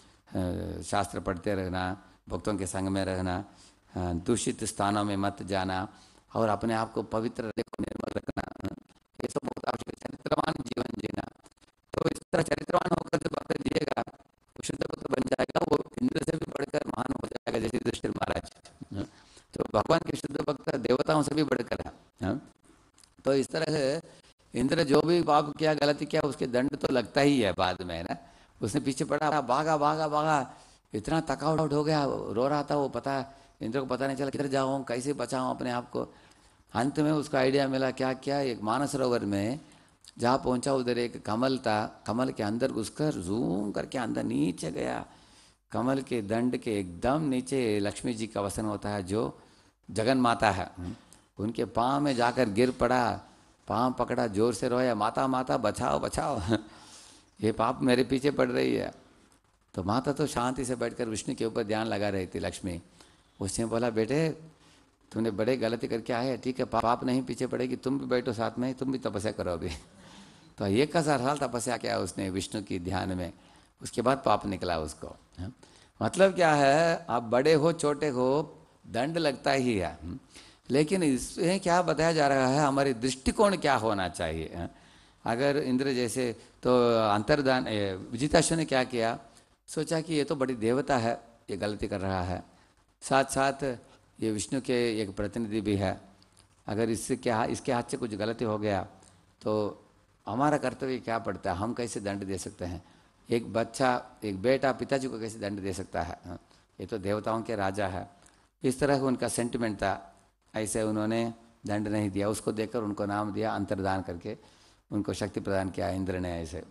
शास्त्र पढ़ते रहना, भक्तों के संग में रहना, दूषित स्थानों में मत जाना, और अपने आप को पवित्र निर्मल रखना, ये सब बहुत आवश्यक। चरित्रवान जीवन जीना, तो इस तरह चरित्रवान होकर जो भक्त जिएगा वो शुद्ध पुत्र बन जाएगा, वो इंद्र से भी बढ़कर महान हो जाएगा, जैसे युधिष्ठिर महाराज। तो भगवान के शुद्ध भक्त देवताओं से भी बढ़कर है। तो इस तरह से इंद्र जो भी पाप किया, गलती किया, उसके दंड तो लगता ही है बाद में ना। उसने पीछे पड़ा, भागा भागा भागा, इतना थकावट हो गया, रो रहा था वो, पता इंद्र को पता नहीं चला किधर जाऊँ, कैसे बचाऊँ अपने आप को। अंत में उसका आइडिया मिला, क्या क्या, एक मानसरोवर में जहाँ पहुँचा उधर एक कमल था, कमल के अंदर घुसकर जूम करके अंदर नीचे गया। कमल के दंड के एकदम नीचे लक्ष्मी जी का वसन होता है, जो जगन माता है। उनके पाँव में जाकर गिर पड़ा, पाँव पकड़ा, जोर से रोया, माता माता बचाओ बचाओ, ये पाप मेरे पीछे पड़ रही है। तो माता तो शांति से बैठकर विष्णु के ऊपर ध्यान लगा रही थी, लक्ष्मी। उसने बोला, बेटे तुमने बड़े गलती करके आए, ठीक है, पाप नहीं पीछे पड़ेगी, तुम भी बैठो साथ में, तुम भी तपस्या करो अभी। तो एक हजार साल तपस्या किया उसने विष्णु की ध्यान में, उसके बाद पाप निकला उसको। है? मतलब क्या है, आप बड़े हो छोटे हो दंड लगता ही है, लेकिन इसमें क्या बताया जा रहा है, हमारी दृष्टिकोण क्या होना चाहिए। है? अगर इंद्र जैसे, तो अंतर्दान विजिताश्व ने क्या किया, सोचा कि ये तो बड़ी देवता है, ये गलती कर रहा है, साथ साथ ये विष्णु के एक प्रतिनिधि भी है, अगर इससे क्या इसके हाथ से कुछ गलती हो गया तो हमारा कर्तव्य क्या पड़ता है, हम कैसे दंड दे सकते हैं। एक बच्चा, एक बेटा पिताजी को कैसे दंड दे सकता है, ये तो देवताओं के राजा है। इस तरह का उनका सेंटिमेंट था, ऐसे उन्होंने दंड नहीं दिया, उसको देखकर उनको नाम दिया अंतर्दान करके, उनको शक्ति प्रदान किया इंद्र ने ऐसे।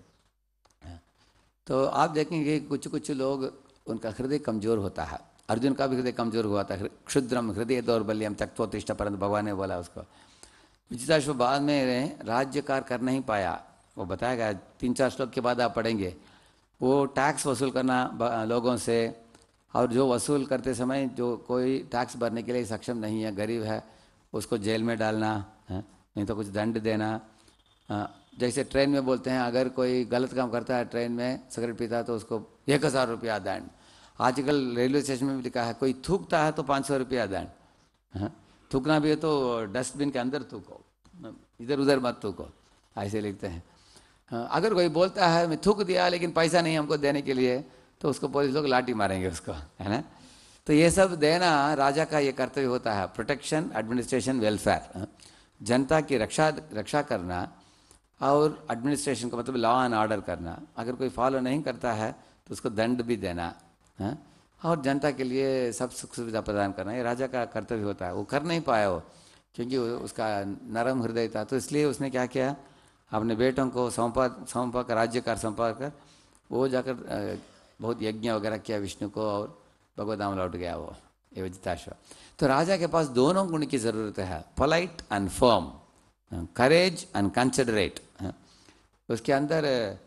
तो आप देखेंगे कुछ कुछ लोग, उनका हृदय कमज़ोर होता है, अर्जुन का भी हृदय कमज़ोर हुआ था, क्षुद्रम हृदय दौर्बल्यम त्यक्तोत्तिष्ठ, परंतु भगवान ने बोला उसको। विजिताश्व बाद में राज्यकार कर नहीं पाया, वो बताया गया, तीन चार श्लोक के बाद आप पढ़ेंगे। वो टैक्स वसूल करना लोगों से, और जो वसूल करते समय जो कोई टैक्स भरने के लिए सक्षम नहीं है, गरीब है, उसको जेल में डालना है, नहीं तो कुछ दंड देना। जैसे ट्रेन में बोलते हैं, अगर कोई गलत काम करता है ट्रेन में, सिगरेट पीता है, तो उसको एक हज़ार रुपया दंड। आजकल रेलवे स्टेशन में भी लिखा है, कोई थूकता है तो पाँच सौ रुपया दंड। थूकना भी है तो डस्टबिन के अंदर थूको, इधर उधर मत थूको, ऐसे लिखते हैं। अगर कोई बोलता है मैं थूक दिया लेकिन पैसा नहीं हमको देने के लिए, तो उसको पुलिस लोग लाठी मारेंगे उसको, है ना। तो ये सब देना राजा का ये कर्तव्य होता है, प्रोटेक्शन, एडमिनिस्ट्रेशन, वेलफेयर, जनता की रक्षा रक्षा करना, और एडमिनिस्ट्रेशन का मतलब लॉ एंड ऑर्डर करना। अगर कोई फॉलो नहीं करता है तो उसको दंड भी देना है, और जनता के लिए सब सुख सुविधा प्रदान करना, ये राजा का कर्तव्य होता है। वो कर नहीं पाया वो, क्योंकि उसका नरम हृदय था। तो इसलिए उसने क्या किया, अपने बेटों को सौंपा सौंपा कर, राज्यकार सौंपा कर, वो जाकर बहुत यज्ञ वगैरह किया विष्णु को, और भगवधाम लौट गया वो, ये विजिताश्व। तो राजा के पास दोनों गुण की ज़रूरत है, polite and firm, courage and considerate. उसके अंदर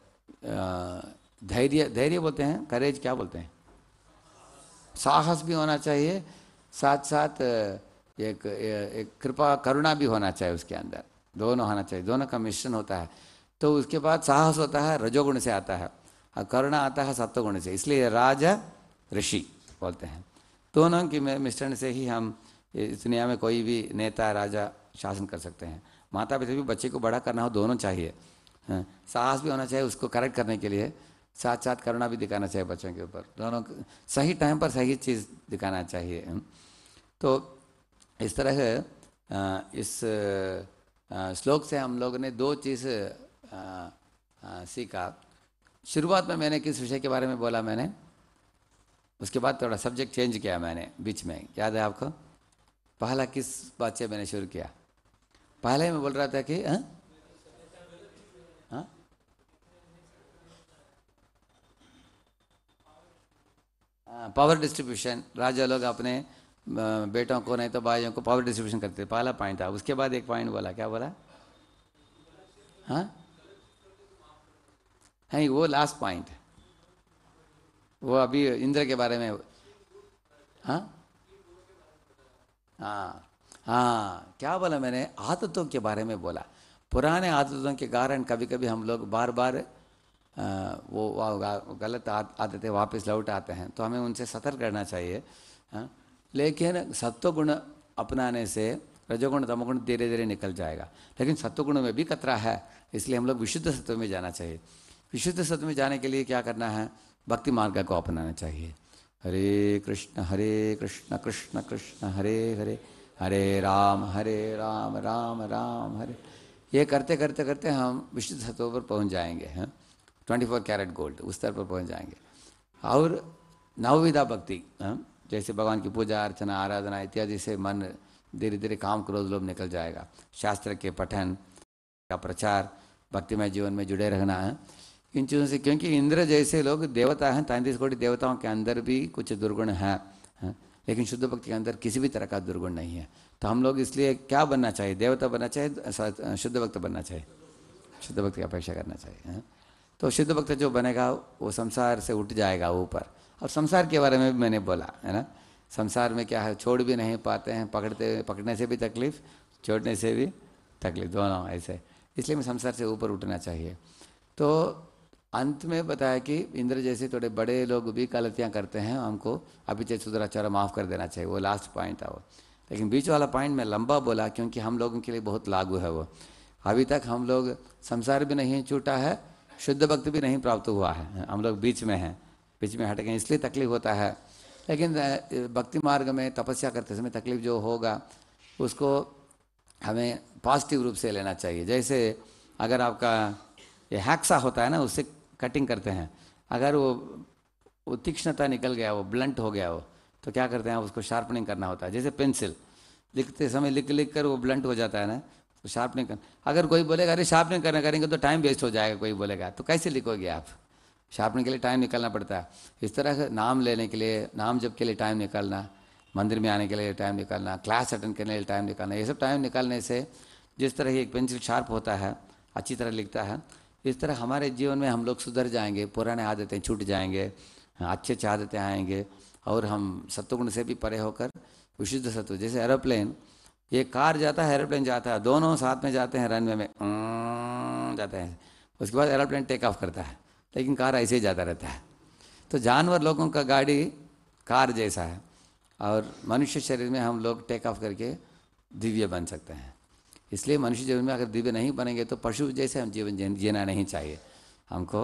धैर्य, धैर्य बोलते हैं, करेज क्या बोलते हैं, साहस भी होना चाहिए, साथ साथ एक एक कृपा करुणा भी होना चाहिए उसके अंदर, दोनों होना चाहिए, दोनों का मिश्रण होता है। तो उसके बाद साहस होता है रजोगुण से आता है, और करुणा आता है सत्वगुण से, इसलिए राजा ऋषि बोलते हैं। दोनों की मिश्रण से ही हम इस दुनिया में कोई भी नेता राजा शासन कर सकते हैं। माता पिता भी बच्चे को बड़ा करना हो, दोनों चाहिए, साहस भी होना चाहिए उसको करेक्ट करने के लिए, साथ साथ करुणा भी दिखाना चाहिए बच्चों के ऊपर, दोनों सही टाइम पर सही चीज़ दिखाना चाहिए। तो इस तरह इस श्लोक से हम लोगों ने दो चीज़ सीखा। शुरुआत में मैंने किस विषय के बारे में बोला मैंने, उसके बाद थोड़ा सब्जेक्ट चेंज किया मैंने बीच में, याद है आपको। पहला किस बात से मैंने शुरू किया, पहले मैं बोल रहा था कि हाँ हाँ पावर डिस्ट्रीब्यूशन, राजा लोग अपने बेटों को नहीं तो भाइयों को पावर डिस्ट्रीब्यूशन करते थे, पहला पॉइंट था। उसके बाद एक पॉइंट बोला, क्या बोला, हाँ है वो लास्ट पॉइंट, वो अभी इंद्र के बारे में। हाँ हाँ हाँ क्या बोला मैंने, आदतों के बारे में बोला। पुराने आदतों के कारण कभी कभी हम लोग बार बार आ, वो गलत आदतें वापस लौट आते हैं, तो हमें उनसे सतर्क रहना चाहिए। हाँ? लेकिन सत्वगुण अपनाने से रजोगुण तमोगुण धीरे धीरे निकल जाएगा, लेकिन सत्वगुण में भी खतरा है, इसलिए हम लोग विशुद्ध सत्व में जाना चाहिए। विशुद्ध सत्व में जाने के लिए क्या करना है, भक्ति मार्ग को अपनाना चाहिए। हरे कृष्ण हरे कृष्ण कृष्ण कृष्ण हरे हरे, हरे राम हरे राम राम राम हरे। ये करते करते करते हम विशुद्ध सत्व पर पहुंच जाएंगे, हैं ट्वेंटी फोर कैरेट गोल्ड उस स्तर पर पहुंच जाएंगे। और नवविधा भक्ति, जैसे भगवान की पूजा अर्चना आराधना इत्यादि से मन धीरे धीरे काम क्रोध लोभ निकल जाएगा। शास्त्र के पठन का प्रचार, भक्तिमय जीवन में जुड़े रहना है इन चीज़ों से, क्योंकि इंद्र जैसे लोग देवता हैं, तैंतीस कोटि देवताओं के अंदर भी कुछ दुर्गुण हैं, लेकिन शुद्ध भक्ति के अंदर किसी भी तरह का दुर्गुण नहीं है। तो हम लोग इसलिए क्या बनना चाहिए, देवता बनना चाहिए, शुद्ध भक्त बनना चाहिए, शुद्ध भक्त की अपेक्षा करना चाहिए है? तो शुद्ध भक्त जो बनेगा वो संसार से उठ जाएगा ऊपर। और संसार के बारे में भी मैंने बोला है ना, संसार में क्या है, छोड़ भी नहीं पाते हैं, पकड़ते पकड़ने से भी तकलीफ, छोड़ने से भी तकलीफ, दोनों ऐसे। इसलिए मैं संसार से ऊपर उठना चाहिए। तो अंत में बताया कि इंद्र जैसे थोड़े बड़े लोग भी गलतियाँ करते हैं, हमको अभिचय सुधराचार माफ़ कर देना चाहिए, वो लास्ट पॉइंट था वो। लेकिन बीच वाला पॉइंट मैं लंबा बोला क्योंकि हम लोगों के लिए बहुत लागू है वो। अभी तक हम लोग संसार भी नहीं छूटा है, शुद्ध भक्त भी नहीं प्राप्त हुआ है, हम लोग बीच में हैं, बीच में हट गए, इसलिए तकलीफ होता है। लेकिन भक्ति मार्ग में तपस्या करते समय तकलीफ जो होगा उसको हमें पॉजिटिव रूप से लेना चाहिए। जैसे अगर आपका ये हैक्सा होता है ना, उससे कटिंग करते हैं, अगर वो वो तीक्ष्णता निकल गया, वो ब्लंट हो गया, वो तो क्या करते हैं, उसको शार्पनिंग करना होता है। जैसे पेंसिल लिखते समय लिख लिख कर वो ब्लंट हो जाता है ना, तो शार्पनिंग कर। अगर कोई बोलेगा अरे शार्पनिंग करना करेंगे तो टाइम वेस्ट हो जाएगा, कोई बोलेगा तो कैसे लिखोगे आप, शार्पनिंग के लिए टाइम निकालना पड़ता है। इस तरह से नाम लेने के लिए, नाम जप के लिए टाइम निकालना, मंदिर में आने के लिए टाइम निकालना, क्लास अटेंड करने के लिए टाइम निकालना, ये सब टाइम निकालने से जिस तरह एक पेंसिल शार्प होता है, अच्छी तरह लिखता है, इस तरह हमारे जीवन में हम लोग सुधर जाएंगे, पुराने आदतें छूट जाएंगे, अच्छे अच्छे आदतें आएंगे, और हम सत्वगुण से भी परे होकर विशुद्ध सत्व। जैसे एरोप्लेन, ये कार जाता है, एरोप्लेन जाता है, दोनों साथ में जाते हैं, रनवे में जाते हैं, उसके बाद एरोप्लेन टेक ऑफ करता है, लेकिन कार ऐसे ही जाता रहता है। तो जानवर लोगों का गाड़ी कार जैसा है, और मनुष्य शरीर में हम लोग टेक ऑफ करके दिव्य बन सकते हैं। इसलिए मनुष्य जीवन में अगर दिव्य नहीं बनेंगे तो पशु जैसे हम जीवन जीना नहीं चाहिए हमको।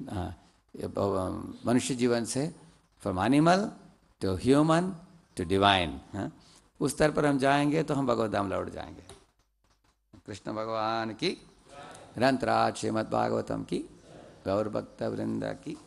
मनुष्य जीवन से from animal to human to divine, उस स्तर पर हम जाएंगे तो हम भगवत धाम लौट जाएंगे। कृष्ण भगवान की, ग्रंथराज श्रीमद् भागवतम की, गौर भक्त वृंदा की।